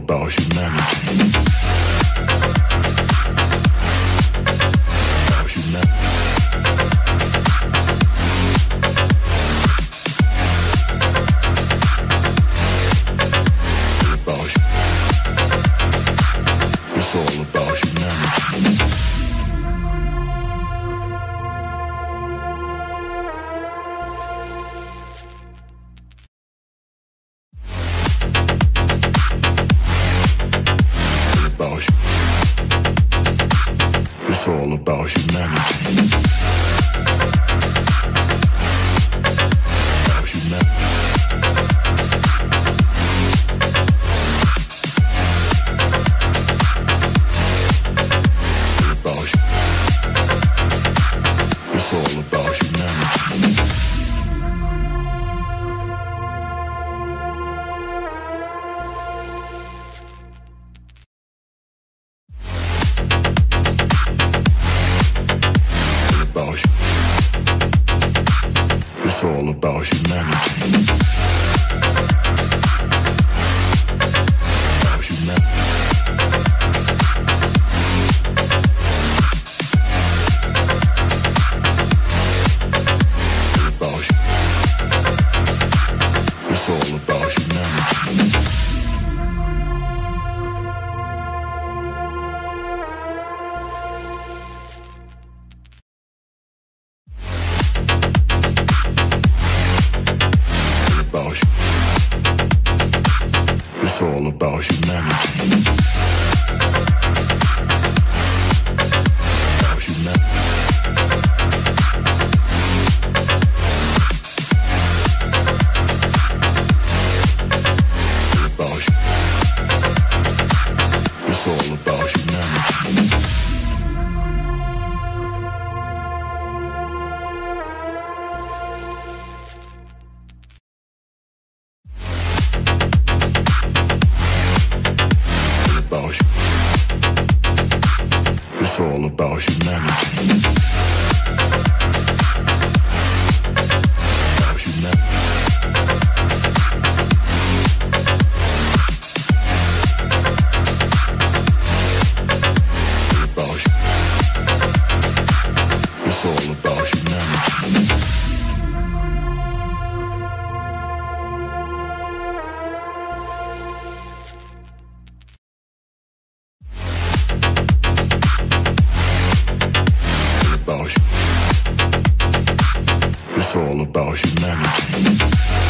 about humanity. It's all about humanity. It's all about humanity. It's all about humanity. It's all about humanity. It's all about humanity.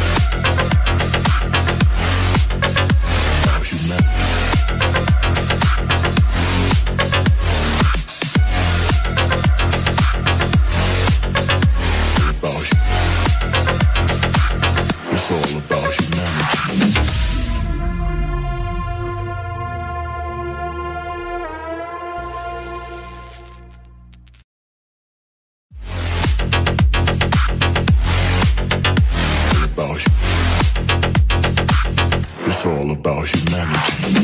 It's all about humanity.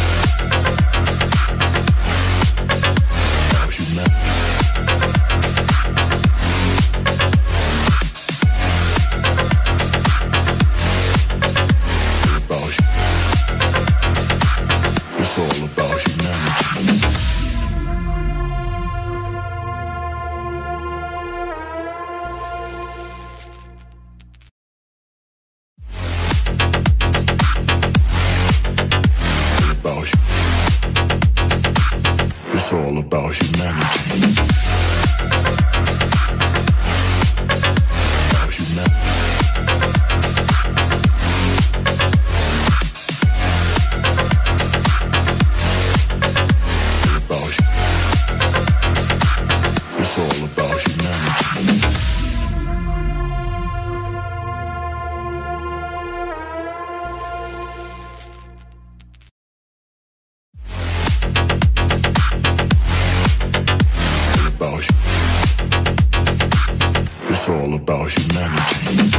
It's all about humanity. It's all about humanity.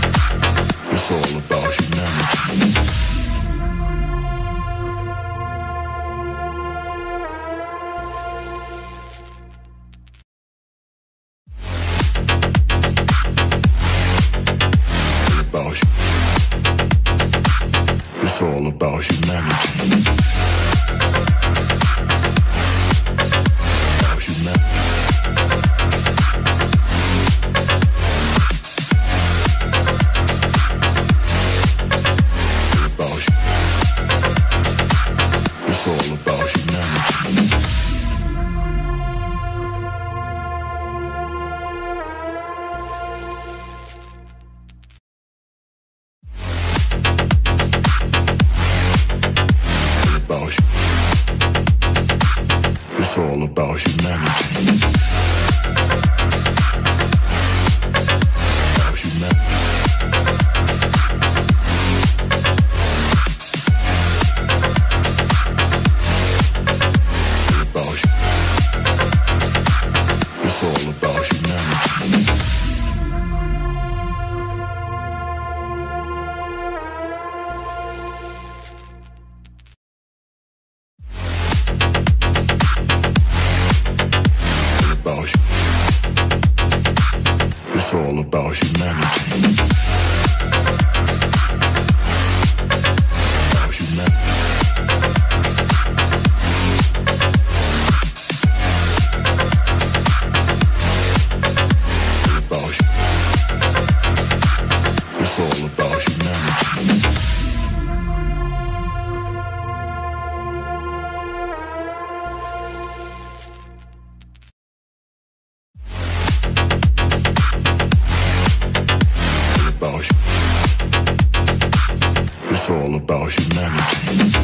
It's all about humanity. about humanity. It's all about humanity. It's all about humanity. It's all about humanity. It's all about humanity. It's all about humanity. It's all about humanity.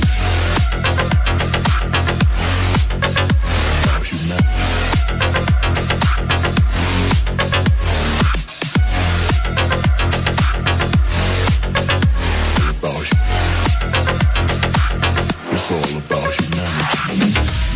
It's all about humanity.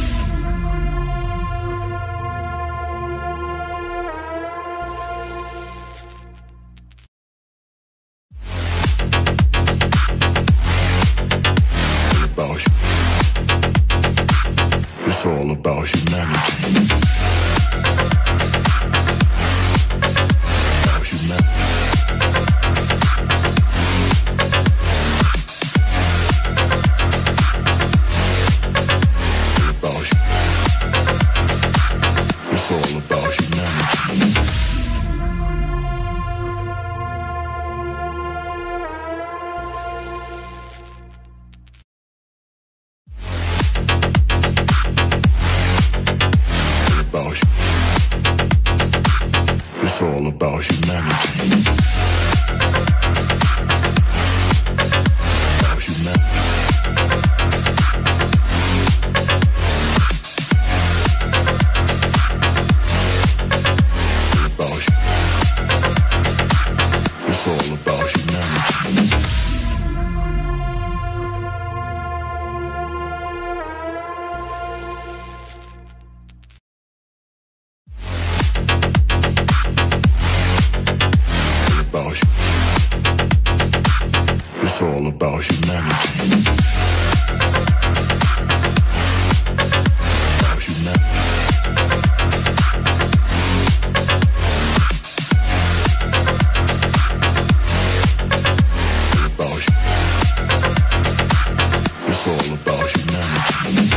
It's all about humanity. It's all about humanity. It's all about humanity. It's all about humanity. It's all about humanity. It's all about humanity.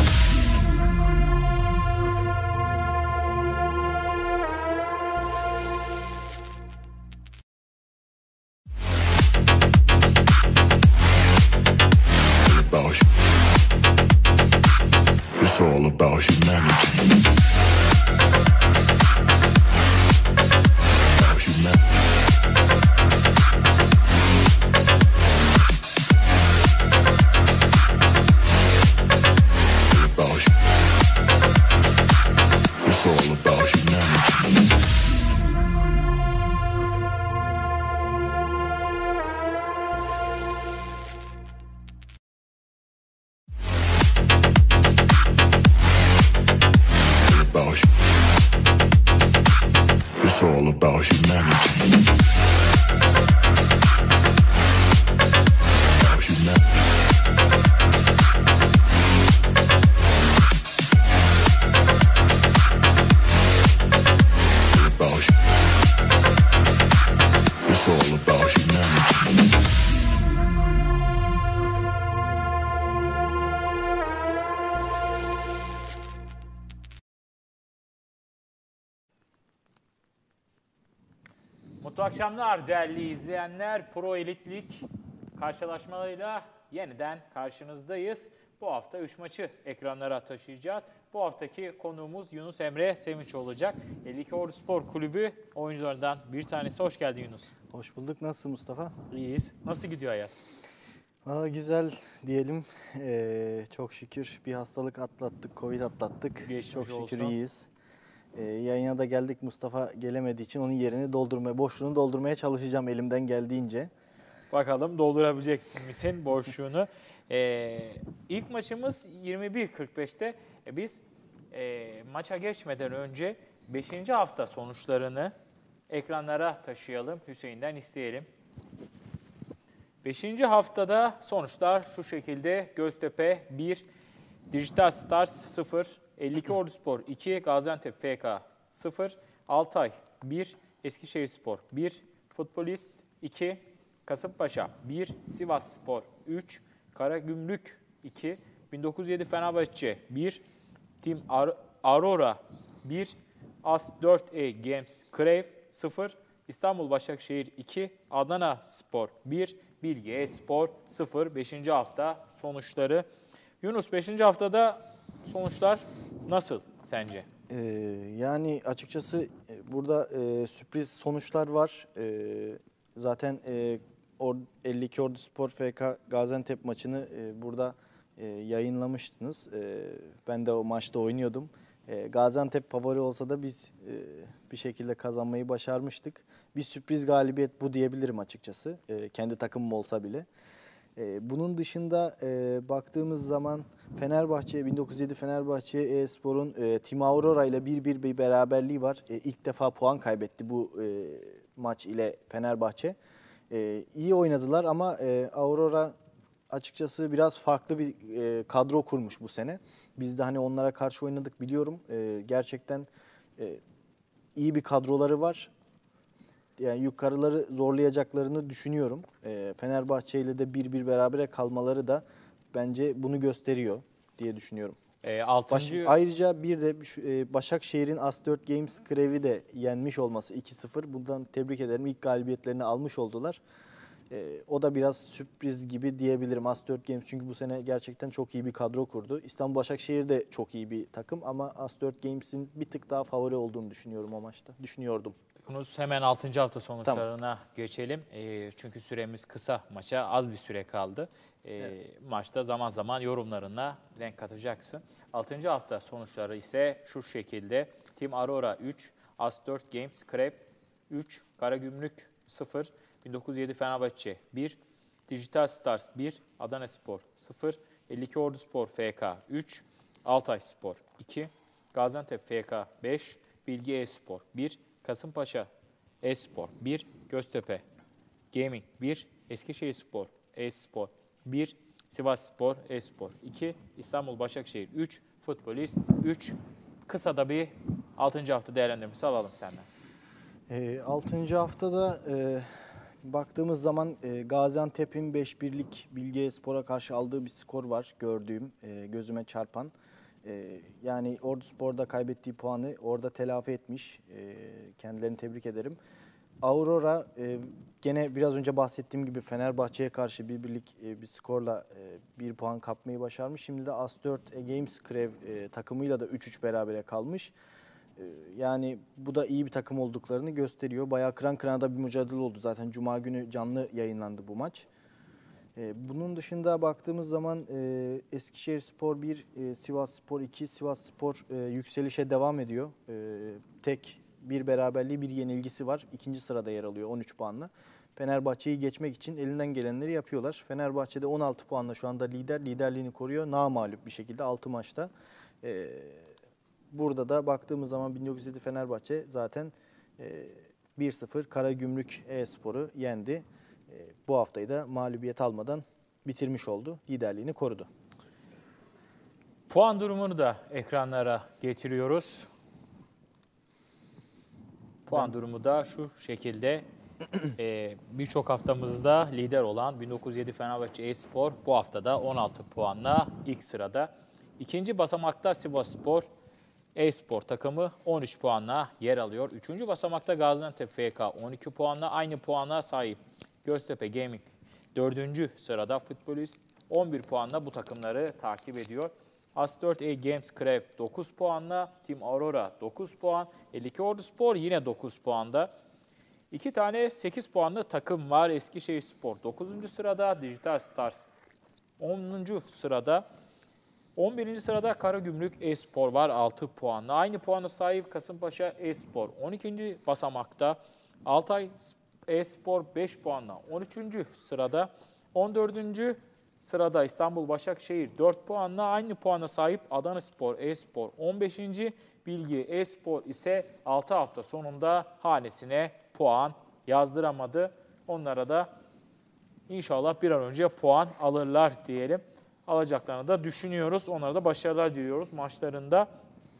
It's all about humanity. It's all about humanity. Mutlu akşamlar değerli izleyenler. Pro Elit Lig karşılaşmalarıyla yeniden karşınızdayız. Bu hafta 3 maçı ekranlara taşıyacağız. Bu haftaki konuğumuz Yunus Emre Sevinç olacak. 52 Ordu Spor Kulübü oyuncularından bir tanesi. Hoş geldin Yunus. Hoş bulduk. Nasılsın Mustafa? İyiyiz. Nasıl gidiyor hayat? Güzel diyelim. Çok şükür bir hastalık atlattık, Covid atlattık. Geçmiş çok şükür olsun. iyiyiz. Yayına da geldik. Mustafa gelemediği için onun yerini boşluğunu doldurmaya çalışacağım elimden geldiğince. Bakalım doldurabileceksin misin boşluğunu? İlk maçımız 21.45'te. Biz maça geçmeden önce 5. hafta sonuçlarını ekranlara taşıyalım. Hüseyin'den isteyelim. 5. haftada sonuçlar şu şekilde. Göztepe 1, Dijital Stars 0, 52 Orduspor 2, Gaziantep FK 0, Altay 1, Eskişehirspor 1, Futbolist 2, Kasımpaşa 1, Sivasspor 3, Karagümrük 2, 1907 Fenerbahçe 1, Team Aurora 1, As 4E Games Crave 0, İstanbul Başakşehir 2, Adana Spor 1, Bilgi Espor 0. 5. hafta sonuçları. Yunus 5. haftada sonuçlar nasıl sence? Yani açıkçası burada sürpriz sonuçlar var. Zaten 52 Orduspor FK Gaziantep maçını burada yayınlamıştınız. Ben de o maçta oynuyordum. Gaziantep favori olsa da biz bir şekilde kazanmayı başarmıştık. Bir sürpriz galibiyet bu diyebilirim açıkçası. Kendi takımım olsa bile. Bunun dışında baktığımız zaman Fenerbahçe, 1907 Fenerbahçe e-spor'un Team Aurora ile 1-1 bir beraberliği var. İlk defa puan kaybetti bu maç ile Fenerbahçe. İyi oynadılar ama Aurora açıkçası biraz farklı bir kadro kurmuş bu sene. Biz de hani onlara karşı oynadık biliyorum. Gerçekten iyi bir kadroları var. Yani yukarıları zorlayacaklarını düşünüyorum. Fenerbahçe ile de 1-1 berabere kalmaları da bence bunu gösteriyor diye düşünüyorum. Ayrıca bir de Başakşehir'in As4 Games Creve'i de yenmiş olması 2-0. Bundan tebrik ederim. İlk galibiyetlerini almış oldular. O da biraz sürpriz gibi diyebilirim As4 Games. Çünkü bu sene gerçekten çok iyi bir kadro kurdu. İstanbul Başakşehir de çok iyi bir takım ama As4 Games'in bir tık daha favori olduğunu düşünüyorum o maçta. Düşünüyordum. Hemen 6. hafta sonuçlarına geçelim. Çünkü süremiz kısa, maça az bir süre kaldı. Evet. Maçta zaman zaman yorumlarına renk katacaksın. 6. hafta sonuçları ise şu şekilde. Team Aurora 3, As4 Games Crab 3, Karagümrük 0, 1907 Fenerbahçe 1, Dijital Stars 1, Adana Spor 0, 52 Orduspor FK 3, Altay Spor 2, Gaziantep FK 5, Bilgi Espor 1, Kasımpaşa Espor 1, Göztepe Gaming 1, Eskişehirspor Espor 1, Sivasspor Espor 2, İstanbul Başakşehir 3, Futbolist 3. Kısa da bir 6. hafta değerlendirmesi alalım senden. 6. haftada baktığımız zaman Gaziantep'in 5-1'lik Bilgi Espor'a karşı aldığı bir skor var gördüğüm, gözüme çarpan. Yani Orduspor'da kaybettiği puanı orada telafi etmiş. Kendilerini tebrik ederim. Aurora gene biraz önce bahsettiğim gibi Fenerbahçe'ye karşı bir skorla 1 puan kapmayı başarmış. Şimdi de As4 Games Crave takımıyla da 3-3 berabere kalmış. Yani bu da iyi bir takım olduklarını gösteriyor. Bayağı kıran kırana da bir mücadele oldu. Zaten Cuma günü canlı yayınlandı bu maç. Bunun dışında baktığımız zaman Eskişehirspor 1, Sivasspor 2, Sivasspor yükselişe devam ediyor. Tek bir beraberliği, bir yenilgisi var. 2. sırada yer alıyor 13 puanla. Fenerbahçe'yi geçmek için elinden gelenleri yapıyorlar. Fenerbahçe'de 16 puanla şu anda liderliğini koruyor. Namağlup bir şekilde 6 maçta. Burada da baktığımız zaman 1907 Fenerbahçe zaten 1-0 Karagümrük e-sporu yendi. Bu haftayı da mağlubiyet almadan bitirmiş oldu. Liderliğini korudu. Puan durumunu da ekranlara getiriyoruz. Puan durumu da şu şekilde. Birçok haftamızda lider olan 1907 Fenerbahçe e-spor bu haftada 16 puanla ilk sırada. İkinci basamakta Sivasspor e-spor takımı 13 puanla yer alıyor. 3. basamakta Gaziantep FK 12 puanla aynı puana sahip. Göztepe Gaming 4. sırada, Futbolist 11 puanla bu takımları takip ediyor. As4 Games Craft 9 puanla, Team Aurora 9 puan, 52 Orduspor yine 9 puanda. 2 tane 8 puanlı takım var. Eskişehirspor 9. sırada, Digital Stars 10. sırada. 11. sırada Karagümrük Espor var 6 puanla. Aynı puana sahip Kasımpaşa Espor 12. basamakta. Altay Espor 5 puanla 13. sırada. 14. sırada İstanbul Başakşehir 4 puanla. Aynı puana sahip Adanaspor Espor 15. Bilgi Espor ise 6 hafta sonunda hanesine puan yazdıramadı. Onlara da İnşallah bir an önce puan alırlar diyelim. Alacaklarını da düşünüyoruz. Onlara da başarılar diliyoruz maçlarında.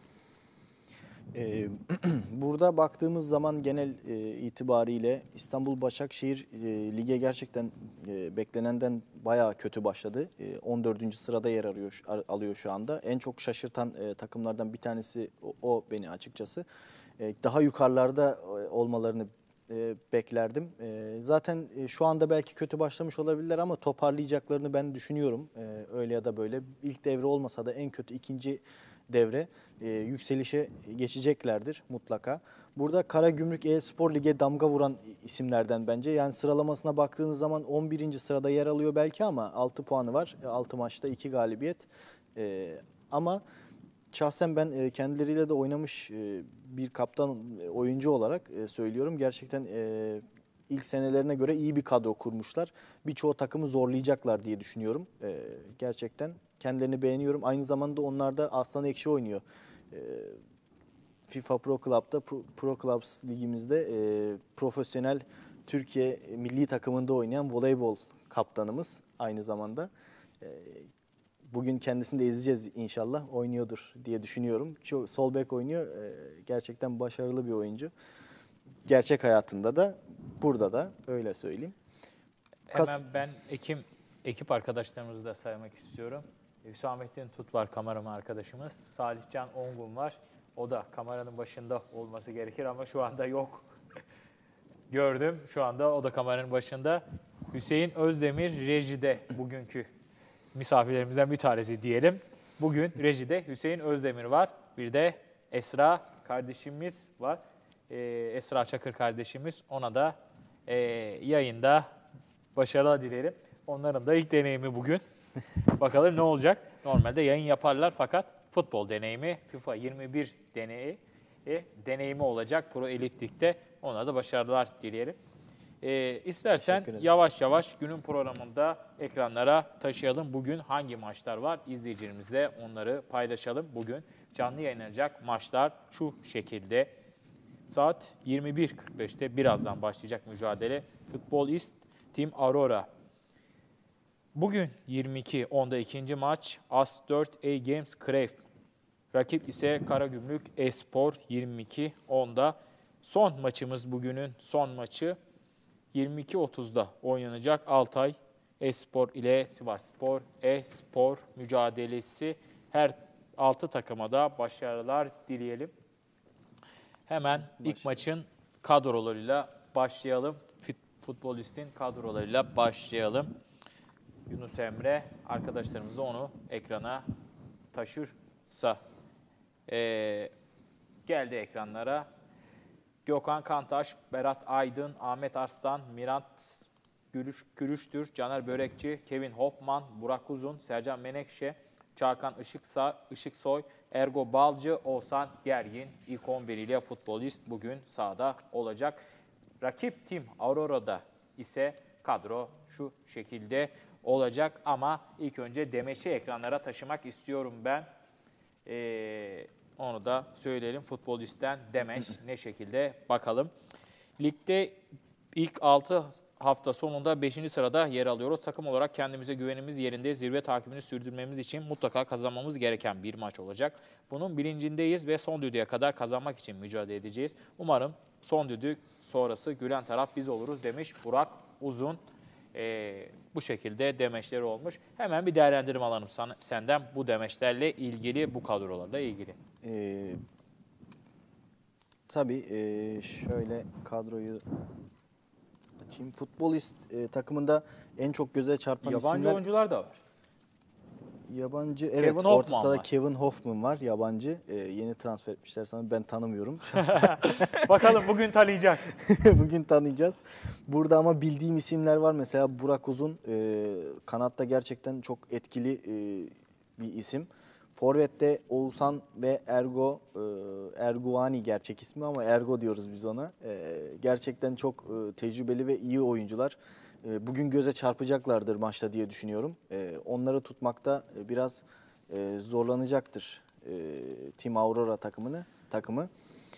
Burada baktığımız zaman genel itibariyle İstanbul Başakşehir lige gerçekten beklenenden bayağı kötü başladı. 14. sırada yer alıyor şu anda. En çok şaşırtan takımlardan bir tanesi o beni açıkçası. Daha yukarılarda olmalarını beklerdim. Zaten şu anda belki kötü başlamış olabilirler ama toparlayacaklarını ben düşünüyorum. Öyle ya da böyle. İlk devre olmasa da en kötü ikinci devre yükselişe geçeceklerdir mutlaka. Burada Karagümrük E-Spor Lig'e damga vuran isimlerden bence. Yani sıralamasına baktığınız zaman 11. sırada yer alıyor belki ama 6 puanı var. 6 maçta 2 galibiyet. Ama şahsen ben kendileriyle de oynamış bir kaptan oyuncu olarak söylüyorum. Gerçekten ilk senelerine göre iyi bir kadro kurmuşlar. Birçoğu takımı zorlayacaklar diye düşünüyorum. Gerçekten kendilerini beğeniyorum. Aynı zamanda onlar da Aslan Ekşi oynuyor. FIFA Pro Club'da, Pro Clubs ligimizde profesyonel Türkiye milli takımında oynayan voleybol kaptanımız aynı zamanda. Bugün kendisini de izleyeceğiz inşallah. Oynuyordur diye düşünüyorum. Sol bek oynuyor. Gerçekten başarılı bir oyuncu. Gerçek hayatında da, burada da öyle söyleyeyim. Hemen ben ekip arkadaşlarımızı da saymak istiyorum. Hüsamettin Tut var, kameraman arkadaşımız. Salihcan Ongun var. O da kameranın başında olması gerekir ama şu anda yok. Gördüm. Şu anda o da kameranın başında. Hüseyin Özdemir rejide, bugünkü misafirlerimizden bir tanesi diyelim. Bugün rejide Hüseyin Özdemir var. Bir de Esra kardeşimiz var. Esra Çakır kardeşimiz. Ona da yayında başarılar dilerim. Onların da ilk deneyimi bugün. Bakalım ne olacak. Normalde yayın yaparlar fakat futbol deneyimi, FIFA 21 deneyimi olacak Pro Elite Lig'de. Onlara da başarılar dileyelim. İstersen yavaş yavaş günün programında ekranlara taşıyalım. Bugün hangi maçlar var? İzleyicilerimizle onları paylaşalım. Bugün canlı yayınlanacak maçlar şu şekilde. Saat 21.45'te birazdan başlayacak mücadele. Futbolist Team Aurora. Bugün 22.10'da ikinci maç. As4 Games Craft. Rakip ise Karagümrük Espor 22.10'da. Son maçımız, bugünün son maçı 22.30'da oynanacak. Altay Espor ile Sivasspor Espor mücadelesi. Her 6 takıma da başarılar dileyelim. Hemen ilk maçın kadrolarıyla başlayalım. Futbolistin kadrolarıyla başlayalım. Yunus Emre arkadaşlarımız da onu ekrana taşırsa. Geldi ekranlara. Gökhan Kantaş, Berat Aydın, Ahmet Arslan, Mirat Kürüştür, Caner Börekçi, Kevin Hoffman, Burak Uzun, Sercan Menekşe, Çağkan Işıksoy, Ergo Balcı, Oğuzhan Gergin ilk 11 ile futbolist bugün sahada olacak. Rakip Team Aurora'da ise kadro şu şekilde olacak ama ilk önce Demeç'i ekranlara taşımak istiyorum ben. Onu da söyleyelim. Futbolistten Demeç ne şekilde bakalım. Ligde ilk 6 hafta sonunda 5. sırada yer alıyoruz. Takım olarak kendimize güvenimiz yerinde, zirve takibini sürdürmemiz için mutlaka kazanmamız gereken bir maç olacak. Bunun bilincindeyiz ve son düdüğe kadar kazanmak için mücadele edeceğiz. Umarım son düdük sonrası gülen taraf biz oluruz demiş Burak Uzun. Bu şekilde demeçleri olmuş. Hemen bir değerlendirme alalım senden bu demeçlerle ilgili, bu kadrolarla ilgili. Tabii şöyle kadroyu açayım. Futbolist takımında en çok göze çarpan Yabancı isimler... oyuncular da var. Yabancı, evet. Kevin Orta Hoffman sahada var. Kevin Hoffman var, yabancı. Yeni transfer etmişler sana, ben tanımıyorum. Bakalım bugün tanıyacak. Bugün tanıyacağız. Burada ama bildiğim isimler var. Mesela Burak Uzun, kanatta gerçekten çok etkili bir isim. Forvet'te Oğuzhan ve Erguani gerçek ismi ama Ergo diyoruz biz ona. Gerçekten çok tecrübeli ve iyi oyuncular. Bugün göze çarpacaklardır maçta diye düşünüyorum. Onları tutmakta biraz zorlanacaktır Team Aurora takımı.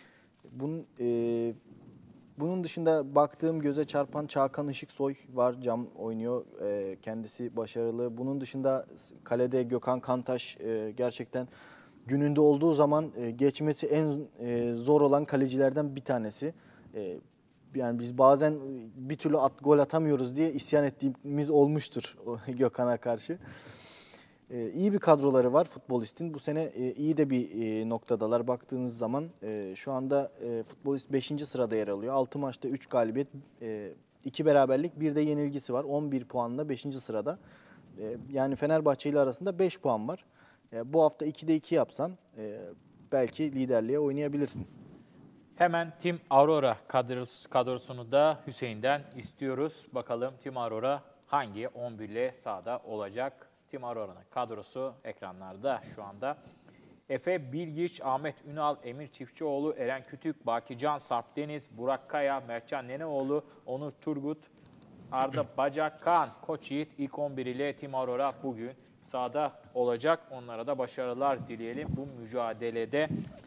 Bunun dışında baktığım göze çarpan Çağkan Işıksoy var. Cam oynuyor. Kendisi başarılı. Bunun dışında kalede Gökhan Kantaş gerçekten gününde olduğu zaman geçmesi en zor olan kalecilerden bir tanesi. Yani biz bazen bir türlü gol atamıyoruz diye isyan ettiğimiz olmuştur Gökhan'a karşı. İyi bir kadroları var futbolistin. Bu sene iyi de bir noktadalar baktığınız zaman. Şu anda futbolist 5. sırada yer alıyor. 6 maçta 3 galibiyet, 2 beraberlik, 1 de yenilgisi var. 11 puanla 5. sırada. Yani Fenerbahçe ile arasında 5 puan var. Bu hafta 2'de 2 yapsan belki liderliğe oynayabilirsin. Hemen Team Aurora kadrosunu da Hüseyin'den istiyoruz. Bakalım Team Aurora hangi 11 ile sahada olacak? Team Aurora'nın kadrosu ekranlarda şu anda. Efe Bilgiç, Ahmet Ünal, Emir Çiftçioğlu, Eren Kütük, Bakican Sarp Deniz, Burak Kaya, Mertcan Neneoğlu, Onur Turgut, Arda Bacak, Kaan Koç Yiğit ilk 11 ile Team Aurora bugün sahada olacak. Onlara da başarılar dileyelim bu mücadelede.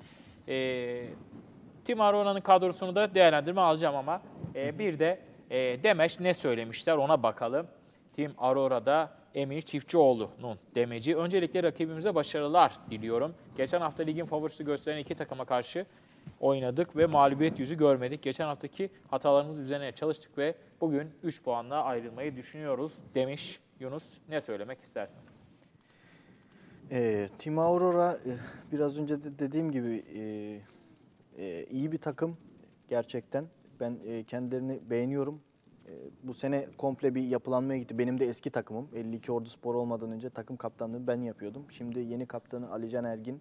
Team Aurora'nın kadrosunu da değerlendirme alacağım ama bir de demeç ne söylemişler ona bakalım. Team Aurora'da Emir Çiftçioğlu'nun demeci. Öncelikle rakibimize başarılar diliyorum. Geçen hafta ligin favorisi gösteren iki takıma karşı oynadık ve mağlubiyet yüzü görmedik. Geçen haftaki hatalarımız üzerine çalıştık ve bugün 3 puanla ayrılmayı düşünüyoruz demiş Yunus. Ne söylemek istersin? Team Aurora biraz önce de dediğim gibi iyi bir takım gerçekten. Ben kendilerini beğeniyorum. Bu sene komple bir yapılanmaya gitti. Benim de eski takımım. 52 Ordu Spor olmadan önce takım kaptanlığını ben yapıyordum. Şimdi yeni kaptanı Alican Ergin.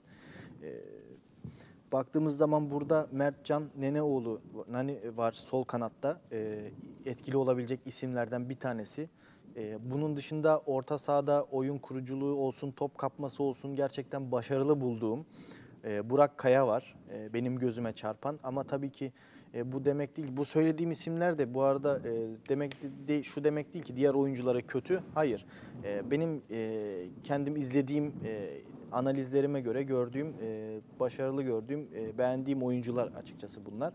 Baktığımız zaman burada Mertcan Neneoğlu var sol kanatta. Etkili olabilecek isimlerden bir tanesi. Bunun dışında orta sahada oyun kuruculuğu olsun, top kapması olsun gerçekten başarılı bulduğum Burak Kaya var. Benim gözüme çarpan ama tabii ki bu demek değil. Bu söylediğim isimler de bu arada şu demek değil ki diğer oyunculara kötü. Hayır. Benim kendim izlediğim analizlerime göre gördüğüm, başarılı gördüğüm, beğendiğim oyuncular açıkçası bunlar.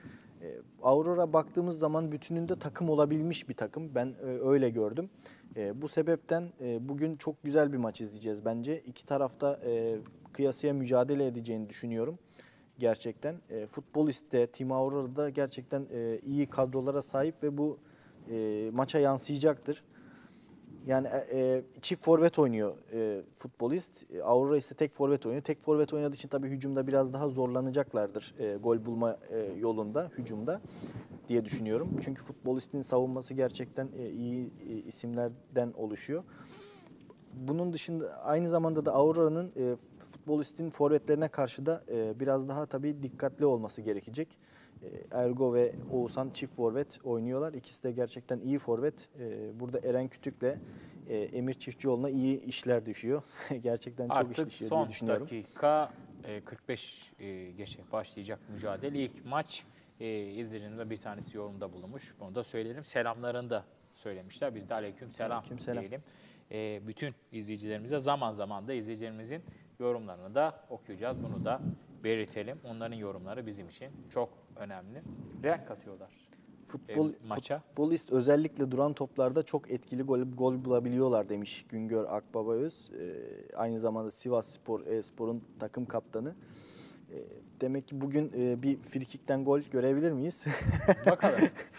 Aurora baktığımız zaman bütününde takım olabilmiş bir takım. Ben öyle gördüm. Bu sebepten bugün çok güzel bir maç izleyeceğiz bence. İki tarafta kıyasıya mücadele edeceğini düşünüyorum. Gerçekten. Futbolist'te, Team Aurora'da gerçekten iyi kadrolara sahip ve bu maça yansıyacaktır. Yani çift forvet oynuyor futbolist. Aurora ise tek forvet oynuyor. Tek forvet oynadığı için tabii hücumda biraz daha zorlanacaklardır gol bulma yolunda, hücumda diye düşünüyorum. Çünkü futbolistin savunması gerçekten iyi isimlerden oluşuyor. Bunun dışında aynı zamanda da Aurora'nın futbolistin forvetlerine karşı da biraz daha tabii dikkatli olması gerekecek. Ergo ve Oğuzhan çift forvet oynuyorlar. İkisi de gerçekten iyi forvet. Burada Eren Kütük'le Emir Çiftçioğlu'na iyi işler düşüyor. Gerçekten çok iş düşüyor diye düşünüyorum. Artık son dakika 45 geçe başlayacak mücadele. İlk maç izleyicilerimizden bir tanesi yorumda bulunmuş. Bunu da söyleyelim. Selamlarını da söylemişler. Biz de aleyküm selam diyelim. Bütün izleyicilerimize zaman zaman da izleyicilerimizin yorumlarını da okuyacağız. Bunu da belirtelim. Onların yorumları bizim için çok önemli. Renk katıyorlar maça. Futbolist özellikle duran toplarda çok etkili gol bulabiliyorlar demiş Güngör Akbabaöz. Aynı zamanda Sivasspor e-spor'un takım kaptanı. Demek ki bugün bir frikikten gol görebilir miyiz? Bakalım.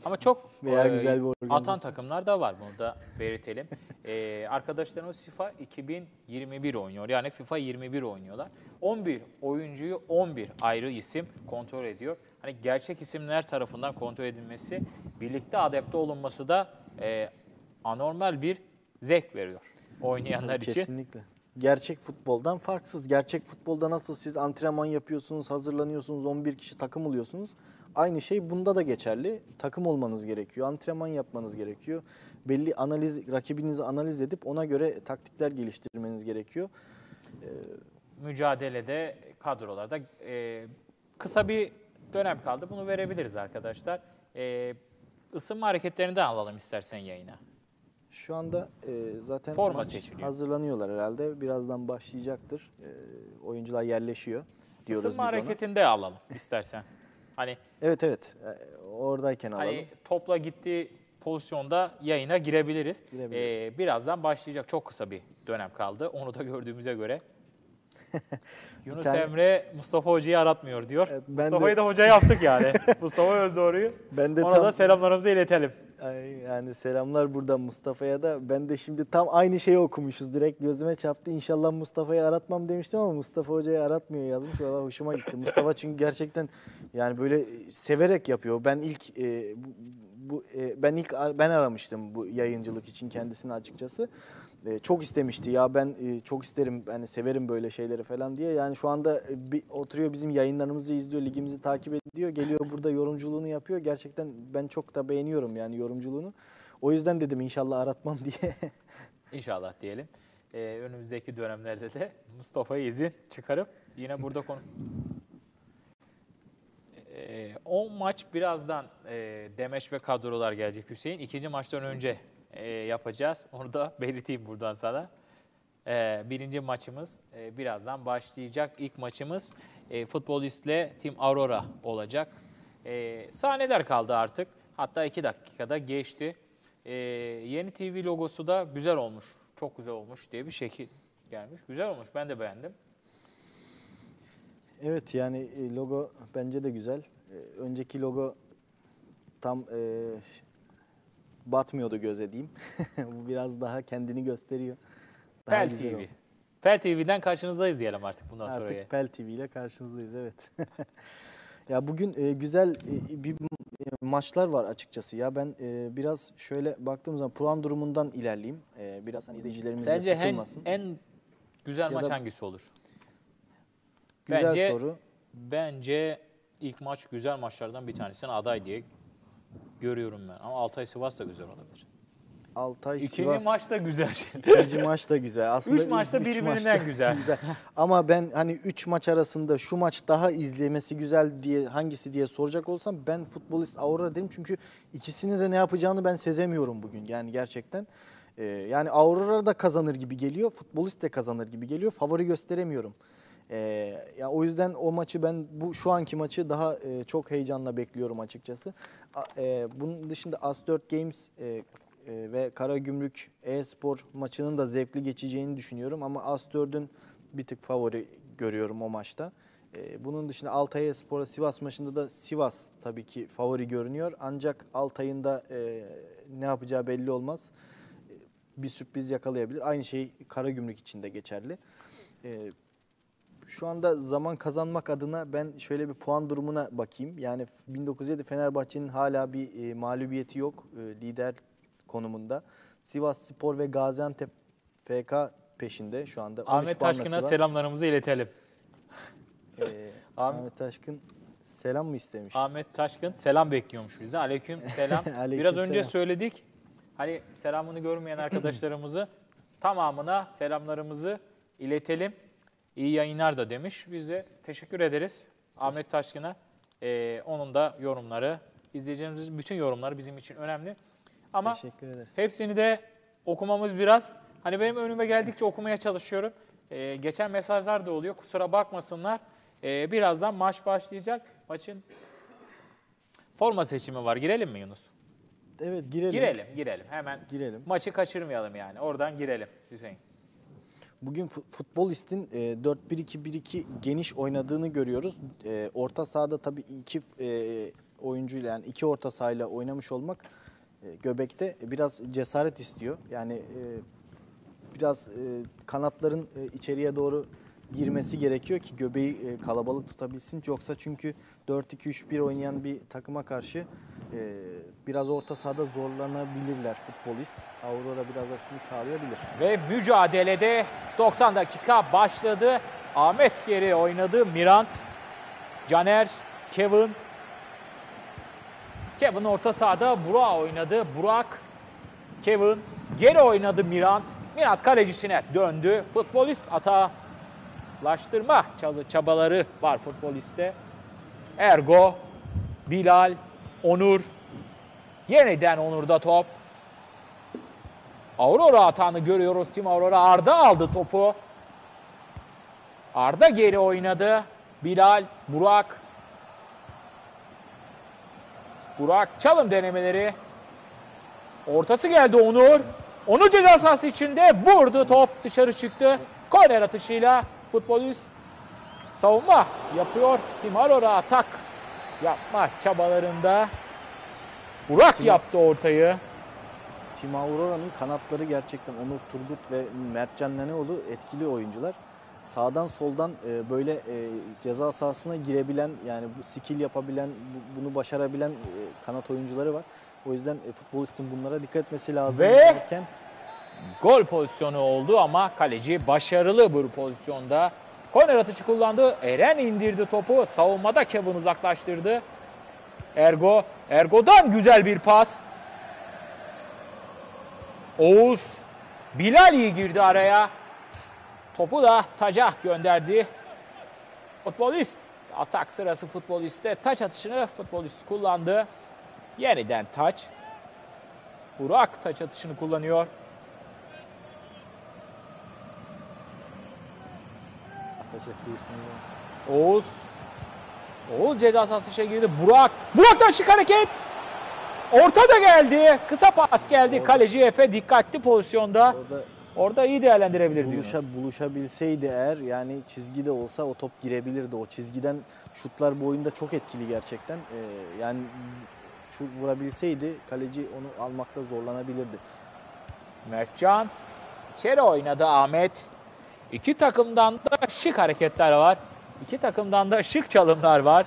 Ama çok Veya güzel bir atan organizasyon. takımlar da var. Bunu da belirtelim. Arkadaşlarımız FIFA 2021 oynuyor. Yani FIFA 21 oynuyorlar. 11 oyuncuyu 11 ayrı isim kontrol ediyor. Hani gerçek isimler tarafından kontrol edilmesi, birlikte adapte olunması da anormal bir zevk veriyor oynayanlar için. Kesinlikle. Gerçek futboldan farksız. Gerçek futbolda nasıl siz antrenman yapıyorsunuz, hazırlanıyorsunuz, 11 kişi takım oluyorsunuz. Aynı şey bunda da geçerli. Takım olmanız gerekiyor, antrenman yapmanız gerekiyor. Belli rakibinizi analiz edip ona göre taktikler geliştirmeniz gerekiyor. Mücadelede, kadrolarda kısa bir dönem kaldı. Bunu verebiliriz arkadaşlar. Isınma hareketlerinden alalım istersen yayına. Şu anda zaten Forma maç seçiliyor. hazırlanıyorlar herhalde. Birazdan başlayacaktır. Oyuncular yerleşiyor diyoruz Isınma biz ona. hareketinde alalım istersen. Hani Evet. Oradayken alalım. Hani topla gittiği pozisyonda yayına girebiliriz. Girebiliriz. Birazdan başlayacak. Çok kısa bir dönem kaldı. Onu da gördüğümüze göre. Yunus tane- Emre Mustafa Hoca'yı aratmıyor diyor. Evet, ben Mustafa'yı de- da hoca yaptık yani. Mustafa Özdoğru'yu. Ben de Ona da selamlarımızı iletelim. Yani selamlar buradan Mustafa'ya da. Ben de şimdi tam aynı şeyi okumuşuz. Direkt gözüme çarptı. İnşallah Mustafa'yı aratmam demiştim ama Mustafa Hoca'yı aratmıyor yazmış. Valla hoşuma gitti. Mustafa çünkü gerçekten yani böyle severek yapıyor. Ben aramıştım bu yayıncılık için kendisini açıkçası. Çok istemişti ya ben çok isterim, ben severim böyle şeyleri falan diye. Yani şu anda oturuyor bizim yayınlarımızı izliyor, ligimizi takip ediyor. Geliyor burada yorumculuğunu yapıyor. Gerçekten ben çok da beğeniyorum yani yorumculuğunu. O yüzden dedim inşallah aratmam diye. İnşallah diyelim. Önümüzdeki dönemlerde de Mustafa'yı izin çıkarıp yine burada 10 maç birazdan demeç ve kadrolar gelecek Hüseyin. İkinci maçtan önce yapacağız. Onu da belirteyim buradan sana. Birinci maçımız birazdan başlayacak. İlk maçımız Futbolistle Team Aurora olacak. Sahneler kaldı artık. Hatta 2 dakikada geçti. Yeni TV logosu da güzel olmuş. Çok güzel olmuş diye bir şekil gelmiş. Güzel olmuş. Ben de beğendim. Evet yani logo bence de güzel. Önceki logo tam batmıyordu göze diyeyim. Bu biraz daha kendini gösteriyor. Daha Pel güzel TV. oldu. Pel TV'den karşınızdayız diyelim artık bundan sonra. Artık Pel TV ile karşınızdayız evet. Ya bugün güzel bir maçlar var açıkçası. Ya ben biraz şöyle baktığım zaman puan durumundan ilerleyeyim. Biraz hani izleyicilerimiz de Sence sıkılmasın. en güzel Ya maç da- hangisi olur? Güzel soru. Bence ilk maç güzel maçlardan bir tanesine aday diye görüyorum ben. Ama Altay Sivas da güzel olabilir. Altay İkinci Sivas. maç da güzel. İkinci maç da güzel. Aslında 3 maç da üç birbirinden maç da güzel. Ama ben hani 3 maç arasında şu maç daha izlemesi güzel diye hangisi diye soracak olsam ben Futbolist Aurora derim. Çünkü ikisini de ne yapacağını ben sezemiyorum bugün. Yani gerçekten. Yani Aurora da kazanır gibi geliyor. Futbolist de kazanır gibi geliyor. Favori gösteremiyorum. Ya o yüzden o maçı ben şu anki maçı daha çok heyecanla bekliyorum açıkçası. Bunun dışında As4 Games ve Karagümrük e-spor maçının da zevkli geçeceğini düşünüyorum ama As4'ün bir tık favori görüyorum o maçta. Bunun dışında Altay e-spor'a Sivas maçında da Sivas tabii ki favori görünüyor. Ancak Altay'ın da ne yapacağı belli olmaz. Bir sürpriz yakalayabilir. Aynı şey Karagümrük için de geçerli. Şu anda zaman kazanmak adına ben şöyle bir puan durumuna bakayım. Yani 1907 Fenerbahçe'nin hala bir mağlubiyeti yok lider konumunda. Sivasspor ve Gaziantep FK peşinde şu anda. 13 Ahmet puanla Taşkın'a Sivas. selamlarımızı iletelim. Ahmet Taşkın selam mı istemiş? Ahmet Taşkın selam bekliyormuş bize. Aleyküm selam. Aleyküm Biraz önce selam. söyledik. Hani selamını görmeyen arkadaşlarımızı tamamına selamlarımızı iletelim. İyi yayınlar da demiş. Biz de teşekkür ederiz Ahmet Taşkın'a. Onun da yorumları, izleyeceğimiz bütün yorumları bizim için önemli. Ama Teşekkür ederiz. hepsini de okumamız biraz. Hani benim önüme geldikçe okumaya çalışıyorum. Geçen mesajlar da oluyor. Kusura bakmasınlar. Birazdan maç başlayacak. Maçın forma seçimi var. Girelim mi Yunus? Evet girelim. Girelim. Hemen Girelim. maçı kaçırmayalım yani. Oradan girelim Hüseyin. Bugün Futbolist'in 4-1-2-1-2 geniş oynadığını görüyoruz. Orta sahada tabii iki oyuncuyla yani 2 orta sahayla oynamış olmak Göbek'te biraz cesaret istiyor. Yani biraz kanatların içeriye doğru girmesi gerekiyor ki Göbek'i kalabalık tutabilsin. Yoksa çünkü 4-2-3-1 oynayan bir takıma karşı biraz orta sahada zorlanabilirler futbolist. Aurora biraz da üstünlük sağlayabilir. Ve mücadelede 90 dakika başladı. Ahmet geri oynadı. Mirant, Caner, Kevin. Kevin orta sahada Burak oynadı. Burak, Kevin geri oynadı Mirant. Mirant kalecisine döndü. Futbolist atalaştırma çabaları var futboliste. Ergo, Bilal, Onur. Yeniden Onur'da top. Aurora atağını görüyoruz. Team Aurora. Arda aldı topu. Arda geri oynadı. Bilal, Burak. Burak çalım denemeleri. Ortası geldi Onur. Onur ceza sahası içinde vurdu, top dışarı çıktı. Korner atışıyla futbolist savunma yapıyor. Team Aurora atak yapma çabalarında. Burak yaptı ortayı. Team Aurora'nın kanatları gerçekten Onur Turgut ve Mertcan Neneoğlu etkili oyuncular. Sağdan soldan böyle ceza sahasına girebilen, yani bu skill yapabilen, bunu başarabilen kanat oyuncuları var. O yüzden futbolistin bunlara dikkat etmesi lazım. Ve derken, gol pozisyonu oldu ama kaleci başarılı bir pozisyonda. Korner atışı kullandı. Eren indirdi topu. Savunmada Kevin uzaklaştırdı. Ergo'dan güzel bir pas. Oğuz. Bilal iyi girdi araya. Topu da taca gönderdi. Futbolist. Atak sırası futboliste. Taç atışını futbolist kullandı. Yeniden taç. Burak taç atışını kullanıyor. Oğuz ceza sahası içine girdi. Burak'tan şık hareket. Orta da geldi. Kısa pas geldi. Kaleci Efe dikkatli pozisyonda. Orada iyi değerlendirebilirdi. Buluşabilseydi eğer, yani çizgide olsa o top girebilirdi. O çizgiden şutlar bu oyunda çok etkili gerçekten. Yani şu vurabilseydi kaleci onu almakta zorlanabilirdi. Mertcan içeri oynadı Ahmet. İki takımdan da şık hareketler var. İki takımdan da şık çalımlar var.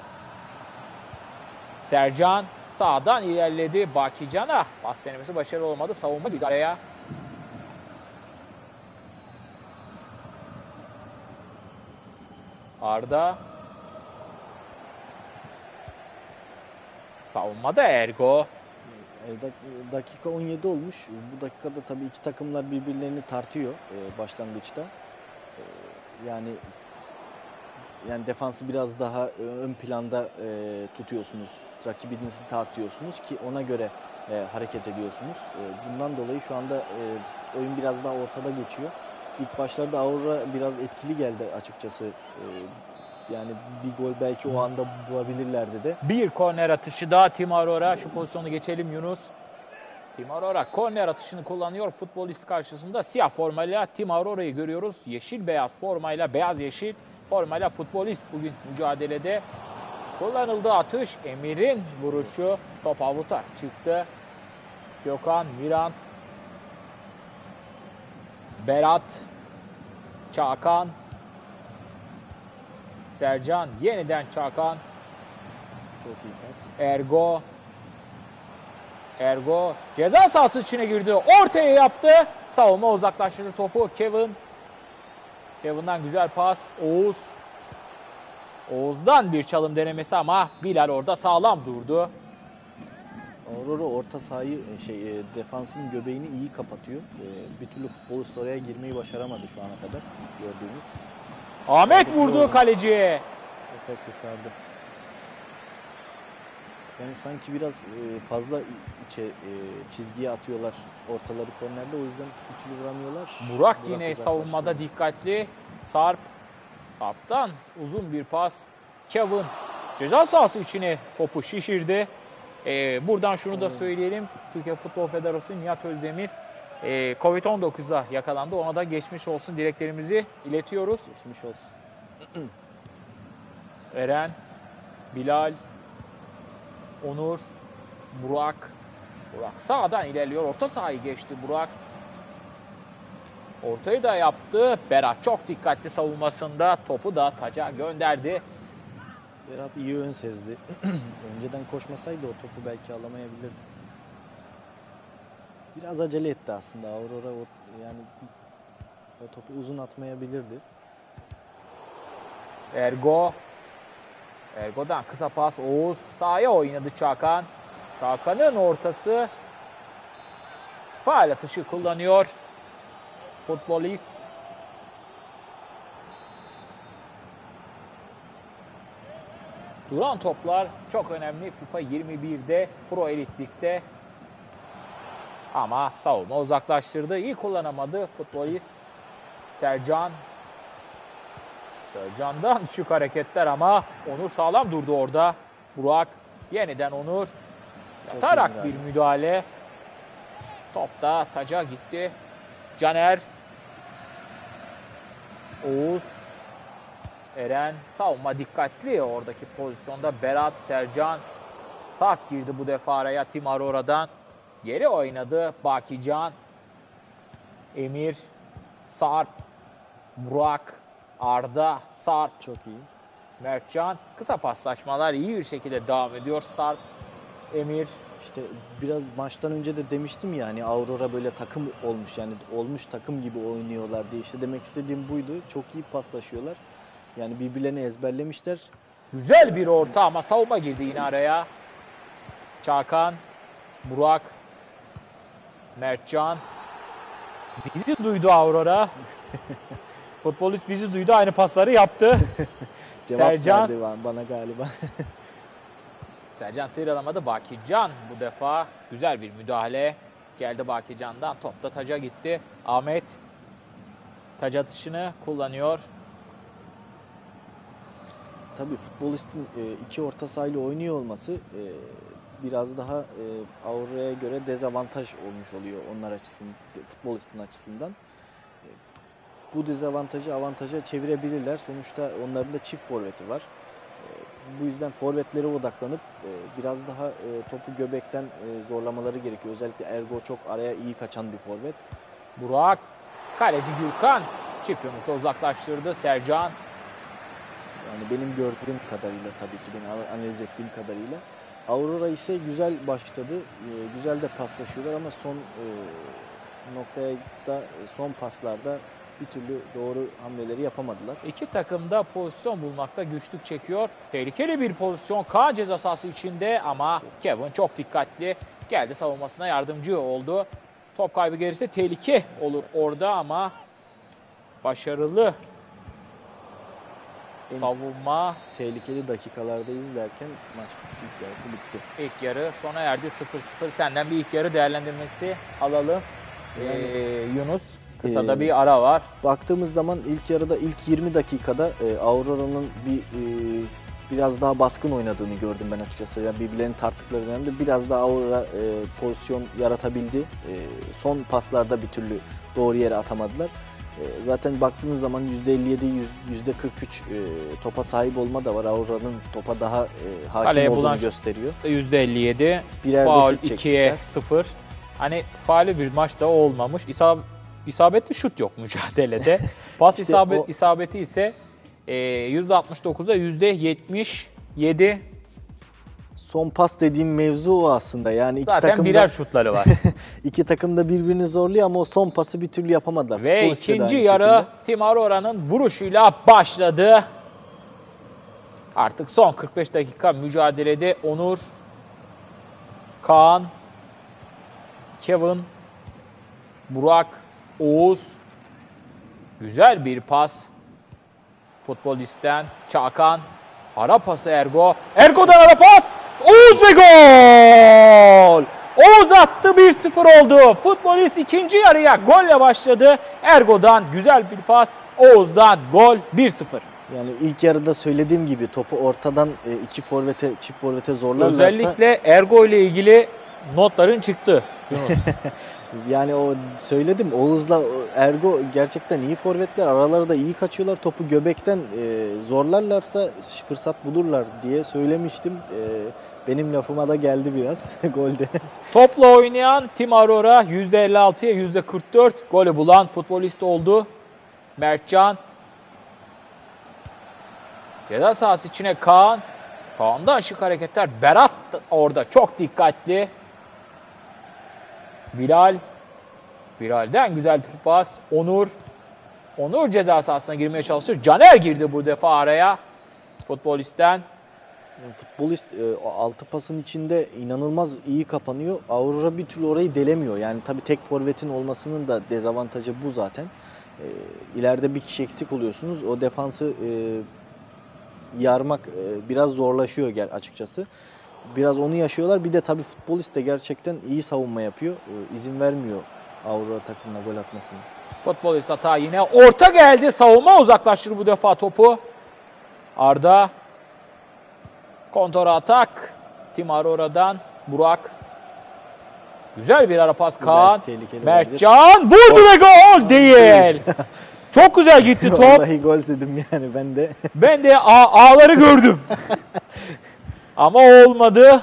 Sercan sağdan ilerledi. Bakican'a pas denemesi başarılı olmadı. Savunma girdi araya. Arda. Savunmada Ergo. Dakika 17 olmuş. Bu dakikada tabii iki takımlar birbirlerini tartıyor başlangıçta. Yani defansı biraz daha ön planda tutuyorsunuz. Rakibinizi tartıyorsunuz ki ona göre hareket ediyorsunuz. Bundan dolayı şu anda oyun biraz daha ortada geçiyor. İlk başlarda Aurora biraz etkili geldi açıkçası. Yani bir gol belki o anda bulabilirlerdi de. Bir korner atışı daha Team Aurora. Şu pozisyonu geçelim Yunus. Team Aurora korner atışını kullanıyor. Futbolist karşısında siyah formayla Team Aurora'yı görüyoruz. Yeşil beyaz formayla, beyaz yeşil formayla futbolist bugün mücadelede. Kullanıldı atış. Emir'in vuruşu. Top avuta çıktı. Gökhan, Mirant, Berat, Çakan, Sercan, yeniden Çakan. Çok iyi pas. Ergo ceza sahası içine girdi. Ortaya yaptı. Savunma uzaklaştırdı topu. Kevin'den güzel pas. Oğuz'dan bir çalım denemesi ama Bilal orada sağlam durdu. Aurora orta sahayı defansın göbeğini iyi kapatıyor. Bir türlü futbolist oraya girmeyi başaramadı şu ana kadar gördüğümüz. Ahmet vurdu kaleciye. Efe kurtardı. Yani sanki biraz fazla çizgiye atıyorlar ortaları kornerde, o yüzden bir türlü vuramıyorlar. Burak yine savunmada dikkatli. Sarp'tan uzun bir pas. Kevin ceza sahası içine topu şişirdi. Buradan şunu da söyleyelim. Türkiye Futbol Federasyonu Nihat Özdemir Covid-19'a yakalandı. Ona da geçmiş olsun dileklerimizi iletiyoruz. Geçmiş olsun. Eren, Bilal, Onur, Burak. Burak sağdan ilerliyor. Orta sahayı geçti Burak. Ortayı da yaptı. Berat çok dikkatli savunmasında. Topu da taca gönderdi. Berat iyi ön sezdi. Önceden koşmasaydı o topu belki alamayabilirdi. Biraz acele etti aslında. Aurora yani o topu uzun atmayabilirdi. Ergo'dan kısa pas. Oğuz sahaya oynadı Çakan. Çakan'ın ortası. Faal atışı kullanıyor futbolist. Duran toplar çok önemli FIFA 21'de, Pro Elite Lig'de. Ama savunma uzaklaştırdı. İyi kullanamadı futbolist Sercan. Sercan'dan şık hareketler ama Onur sağlam durdu orada. Burak yeniden Onur. Yatarak bir müdahale. Top da taca gitti. Caner. Oğuz. Eren. Savunma dikkatli oradaki pozisyonda. Berat, Sercan. Sarp girdi bu defa araya Tim Aurora'dan. Geri oynadı Bakican. Emir. Sarp. Burak. Arda. Sarp. Çok iyi. Mertcan. Kısa paslaşmalar iyi bir şekilde devam ediyor. Sarp. Emir. İşte biraz maçtan önce de demiştim ya hani Aurora böyle takım olmuş yani olmuş takım gibi oynuyorlar diye işte demek istediğim buydu. Çok iyi paslaşıyorlar. Yani birbirlerini ezberlemişler. Güzel bir orta ama savunma girdi yine araya. Çakan, Burak, Mertcan. Bizi duydu Aurora. Futbolist bizi duydu, aynı pasları yaptı. Cevap Sercan. verdi bana galiba. Sercan sıyrılamadı. Bakican bu defa güzel bir müdahale geldi Bakican'dan. Top da taca gitti. Ahmet taç atışını kullanıyor. Tabii futbolistin iki orta sahayla oynuyor olması biraz daha Aurora'ya göre dezavantaj olmuş oluyor onlar açısından, futbolistin açısından. Bu dezavantajı avantaja çevirebilirler. Sonuçta onların da çift forveti var. Bu yüzden forvetlere odaklanıp biraz daha topu göbekten zorlamaları gerekiyor. Özellikle Ergo çok araya iyi kaçan bir forvet. Burak, kaleci Gürkan çift yumrukla uzaklaştırdı. Sercan. Yani benim gördüğüm kadarıyla tabii ki benim analiz ettiğim kadarıyla. Aurora ise güzel başladı. Güzel de paslaşıyorlar ama son noktaya da son paslarda bir türlü doğru hamleleri yapamadılar. İki takım da pozisyon bulmakta güçlük çekiyor. Tehlikeli bir pozisyon K ceza sahası içinde ama Kevin çok dikkatli geldi, savunmasına yardımcı oldu. Top kaybı gelirse tehlike olur orada ama başarılı savunma. Tehlikeli dakikalarda izlerken maç ilk yarısı bitti. İlk yarı sona erdi 0-0. Senden bir ilk yarı değerlendirmesi alalım. Yunus. Kısa da bir ara var. Baktığımız zaman ilk yarıda ilk 20 dakikada Aurora'nın biraz daha baskın oynadığını gördüm ben açıkçası. Yani birbirlerini tarttıkları dönemde biraz daha Aurora pozisyon yaratabildi. Son paslarda bir türlü doğru yere atamadılar. Zaten baktığınız zaman %57, %43 topa sahip olma da var. Aurora'nın topa daha hakim olduğunu gösteriyor. %57. Birer faul de şut 2'ye 0. Hani faali bir maçta olmamış. İsabetli şut yok mücadelede. Pas İşte isabeti ise %69'a %77. Son pas dediğim mevzu o aslında. Yani iki Zaten takım birer şutları var. iki takım da birbirini zorluyor ama o son pası bir türlü yapamadılar. Ve ikinci yarı Tim Aurora'nın vuruşuyla başladı. Artık son 45 dakika mücadelede Onur, Kaan, Kevin, Burak, Oğuz. Güzel bir pas futbolistten. Çakan. Ara pası Ergo. Ergo'dan ara pas. Oğuz ve gol! Oğuz attı, 1-0 oldu. Futbolist ikinci yarıya golle başladı. Ergo'dan güzel bir pas. Oğuz'dan gol, 1-0. Yani ilk yarıda söylediğim gibi topu ortadan çift forvete zorlarlarsa... Özellikle Ergo ile ilgili notların çıktı Yunus. Yani o söyledim, Oğuz'la Ergo gerçekten iyi forvetler. Araları da iyi kaçıyorlar. Topu göbekten zorlarlarsa fırsat bulurlar diye söylemiştim. Benim lafıma da geldi biraz golde. Topla oynayan Tim Aurora %56'ya %44 golü bulan futbolist oldu. Mertcan. Ceza sahası içine Kaan. Kaan'da şık hareketler. Berat orada çok dikkatli. Bilal. Bilal'den güzel bir pas. Onur. Onur ceza sahasına girmeye çalıştı. Caner girdi bu defa araya. Futbolistten. Futbolist o altı pasın içinde inanılmaz iyi kapanıyor. Aurora bir türlü orayı delemiyor. Yani tabii tek forvetin olmasının da dezavantajı bu zaten. İleride bir kişi eksik oluyorsunuz. O defansı yarmak biraz zorlaşıyor açıkçası. Biraz onu yaşıyorlar. Bir de tabii futbolist de gerçekten iyi savunma yapıyor. İzin vermiyor Aurora takımına gol atmasına. Futbolist hata yine. Orta geldi. Savunma uzaklaştırdı bu defa topu. Arda. Kontra atak. Tim Aurora'dan Burak. Güzel bir ara pas Kaan. Mertcan vurdu ve gol değil. Çok güzel gitti top. Vallahi gol dedim yani ben de. Ben de ağları gördüm. Ama olmadı.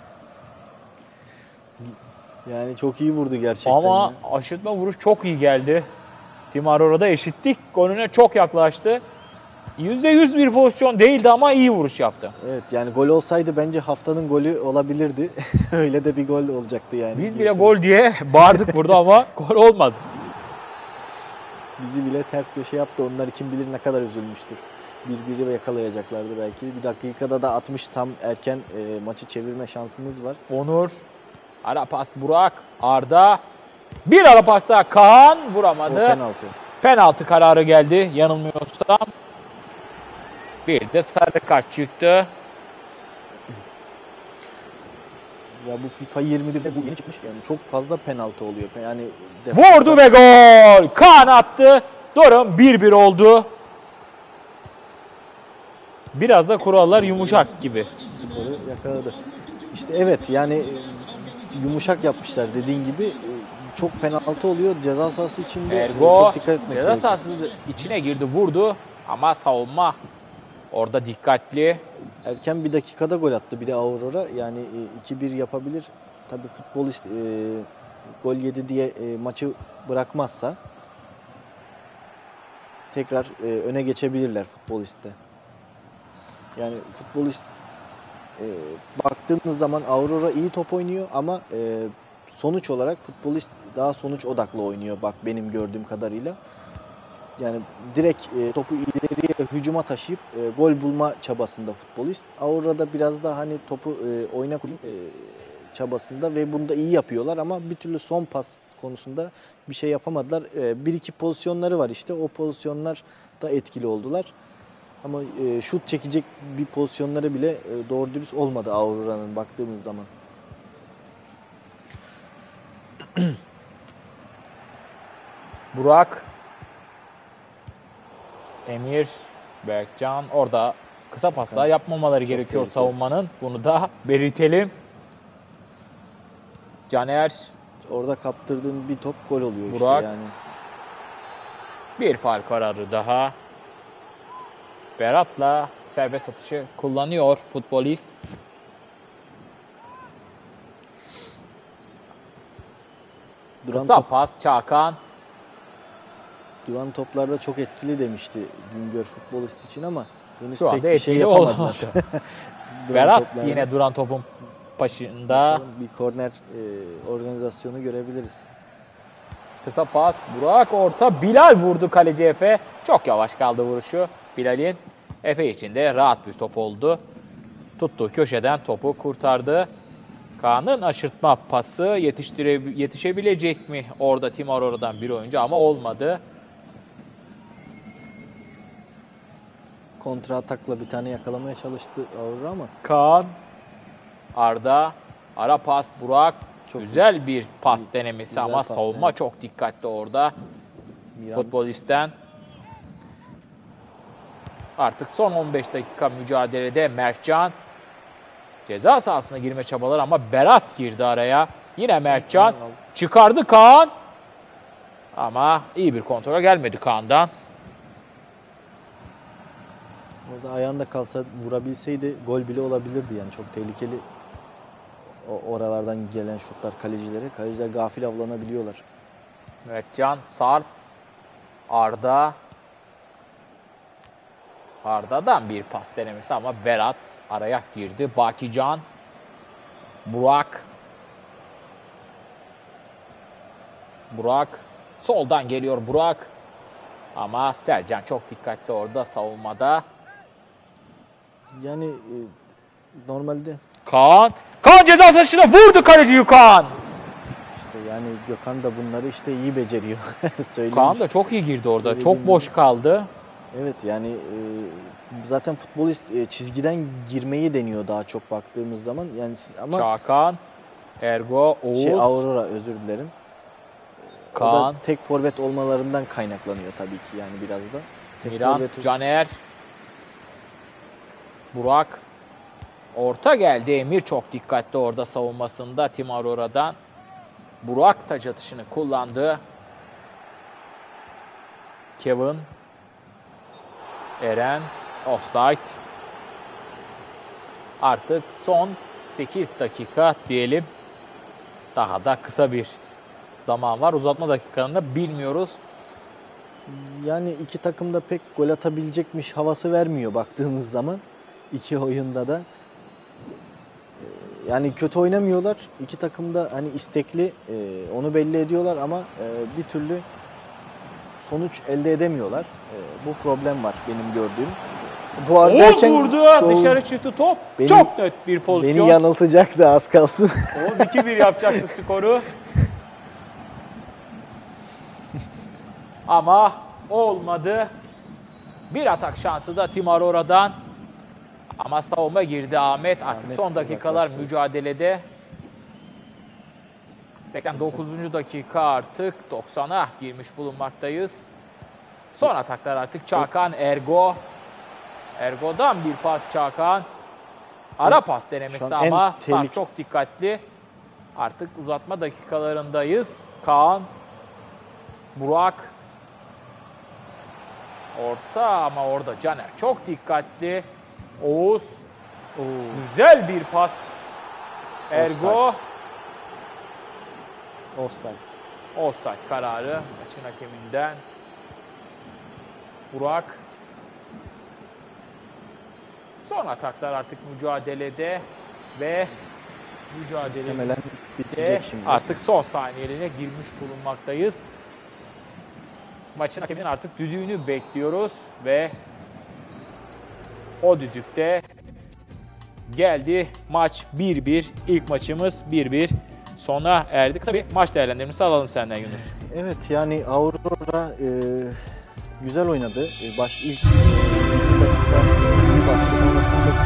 Yani çok iyi vurdu gerçekten. Ama ya. aşırtma vuruş çok iyi geldi. Tim Aurora'da eşitlik golüne çok yaklaştı. %100 bir pozisyon değildi ama iyi vuruş yaptı. Evet yani gol olsaydı bence haftanın golü olabilirdi. Öyle de bir gol olacaktı yani. Biz bile gol diye bağırdık burada ama gol olmadı. Bizi bile ters köşe yaptı. Onlar kim bilir ne kadar üzülmüştür. Birbiri yakalayacaklardı belki. Bir dakikada da 60 tam erken maçı çevirme şansınız var. Onur. Ara pas Burak. Arda. Bir ara pas daha Kaan vuramadı. O penaltı. Penaltı kararı geldi yanılmıyorsam. Bir de sarı kart çıktı. Ya bu FIFA 21'de bu yeni çıkmış. Yani çok fazla penaltı oluyor. Yani vurdu ve gol. Kaan attı. Durum 1-1 oldu. Biraz da kurallar yumuşak gibi. Skoru yakaladı. İşte evet yani yumuşak yapmışlar dediğin gibi. Çok penaltı oluyor. Ceza sahası içinde Ergo çok dikkat etmek ceza gerekiyor. sahası içine girdi, vurdu ama savunma orada dikkatli. Erken bir dakikada gol attı bir de Aurora. Yani 2-1 yapabilir. Tabii futbolist gol yedi diye maçı bırakmazsa tekrar öne geçebilirler futbolistte. Yani futbolist baktığınız zaman Aurora iyi top oynuyor ama sonuç olarak futbolist daha sonuç odaklı oynuyor bak benim gördüğüm kadarıyla. Yani direkt topu ileriye hücuma taşıyıp gol bulma çabasında futbolist. Aurora'da biraz daha hani topu oyuna koyayım çabasında ve bunu da iyi yapıyorlar ama bir türlü son pas konusunda bir şey yapamadılar. Bir iki pozisyonları var işte o pozisyonlar da etkili oldular. Ama şut çekecek bir pozisyonları bile doğru dürüst olmadı Aurora'nın baktığımız zaman. Burak, Emir, Berkcan orada kısa paslar yapmamaları gerekiyor tehlikeli. savunmanın. Bunu da belirtelim. Caner, Orada kaptırdığın bir top gol oluyor Burak. işte yani. bir faul kararı daha. Berat'la serbest atışı kullanıyor futbolist. Kısa pas Çakan. Duran toplarda çok etkili demişti Güngör futbolist için ama henüz Şu pek anda bir şey etkili yapamadılar. olmadı. Duran Berat toplarda. yine duran topun başında. Bakalım bir korner organizasyonu görebiliriz. Kısa pas Burak orta. Bilal vurdu kaleci Efe. Çok yavaş kaldı vuruşu Bilal'in. Efe için de rahat bir top oldu. Tuttu köşeden topu kurtardı. Kaan'ın aşırtma pası yetişebilecek mi orada Tim Aurora'dan bir oyuncu ama olmadı. Kontra atakla bir tane yakalamaya çalıştı Aurora ama Kaan, Arda, ara pas Burak. Çok güzel bir pas denemesi güzel ama pas, savunma evet. çok dikkatli orada. Mirant. Futbolistten. Artık son 15 dakika mücadelede Mertcan. Ceza sahasına girme çabaları ama Berat girdi araya. Yine Mertcan. Çıkardı Kaan. Ama iyi bir kontrole gelmedi Kaan'dan. Orada ayağında kalsa vurabilseydi gol bile olabilirdi yani çok tehlikeli oralardan gelen şutlar kalecileri. Kaleciler gafil avlanabiliyorlar. Mertcan, Sarp, Arda. Arda'dan bir pas denemesi ama Berat araya girdi. Bakican, Burak. Burak, soldan geliyor Burak. Ama Sercan çok dikkatli orada savunmada. Yani normalde Kaan ceza sahasına vurdu kaleci Yukan. işte yani Gökhan da bunları işte iyi beceriyor. Kaan da çok iyi girdi orada. Söylediğim Çok boş kaldı. Evet yani zaten futbolist çizgiden girmeyi deniyor daha çok baktığımız zaman. Yani ama Çağkan, Ergo, Oğuz, Aurora özür dilerim. O Kaan, da tek forvet olmalarından kaynaklanıyor tabii ki yani biraz da. Tek Miran, forvet- Caner, Burak. Orta geldi. Emir çok dikkatli orada savunmasında Tim Aurora'dan. Burak taç atışını kullandı. Kevin, Eren, offside. Artık son 8 dakika diyelim. Daha da kısa bir zaman var. Uzatma dakikalarında bilmiyoruz. Yani iki takım da pek gol atabilecekmiş havası vermiyor baktığınız zaman. İki oyunda da. Yani kötü oynamıyorlar. İki takım da hani istekli onu belli ediyorlar ama bir türlü sonuç elde edemiyorlar. Bu problem var benim gördüğüm. Bu arada Oğuz vurdu. Dışarı çıktı top. Çok net bir pozisyon. Beni yanıltacaktı az kalsın. Oğuz 2-1 yapacaktı skoru. Ama olmadı. Bir atak şansı da Tim Aurora'dan. Ama savunma girdi Ahmet. Artık Ahmet son dakikalar uzaklaştı. mücadelede. 89. dakika artık 90'a girmiş bulunmaktayız. Son ataklar artık Çağkan, Ergo. Ergo'dan bir pas Çağkan. Ara pas denemesi Şu an en ama Sarp tehlik- çok dikkatli. Artık uzatma dakikalarındayız. Kaan, Burak. Orta ama orada Caner çok dikkatli. Oğuz. Güzel bir pas. Ergo. Offside. Offside. Offside kararı maçın hakeminden. Burak. Son ataklar artık mücadelede ve mücadelede Muhtemelen bitecek şimdi. artık son saniyelerine girmiş bulunmaktayız. Maçın hakeminin artık düdüğünü bekliyoruz ve o düdükte geldi. Maç 1-1. İlk maçımız 1-1 sona erdi. Kısa bir maç değerlendirmesi alalım senden Yunus. Evet yani Aurora güzel oynadı. İlk dakika iyi başladı. Sonrasında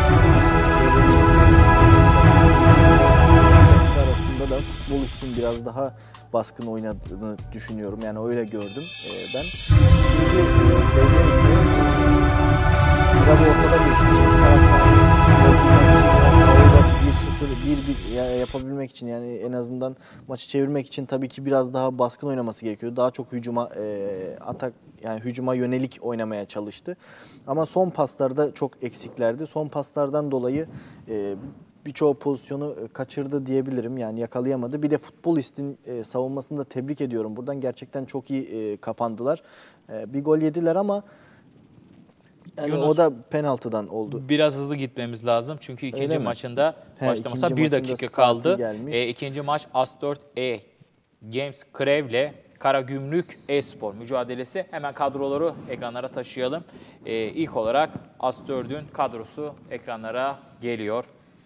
arasında da Wolves'un biraz daha baskın oynadığını düşünüyorum. Yani öyle gördüm ben. İkinci devre ise biraz ortada geçti. İki taraftan Aurora 1-0 yapabilmek için yani en azından maçı çevirmek için tabii ki biraz daha baskın oynaması gerekiyor. Daha çok hücuma hücuma yönelik oynamaya çalıştı. Ama son paslarda çok eksiklerdi. Son paslardan dolayı birçoğu pozisyonu kaçırdı diyebilirim. Yani yakalayamadı. Bir de futbolistin savunmasını da tebrik ediyorum. Buradan gerçekten çok iyi kapandılar. Bir gol yediler ama yani Yunus, o da penaltıdan oldu. biraz hızlı gitmemiz lazım. Çünkü ikinci Öyle mi? maçında başlamasına ikinci bir maçın da dakika saati kaldı. gelmiş. İkinci maç As4 Games Krev'le Karagümrük Espor mücadelesi. Hemen kadroları ekranlara taşıyalım. İlk olarak As4'ün kadrosu ekranlara geliyor.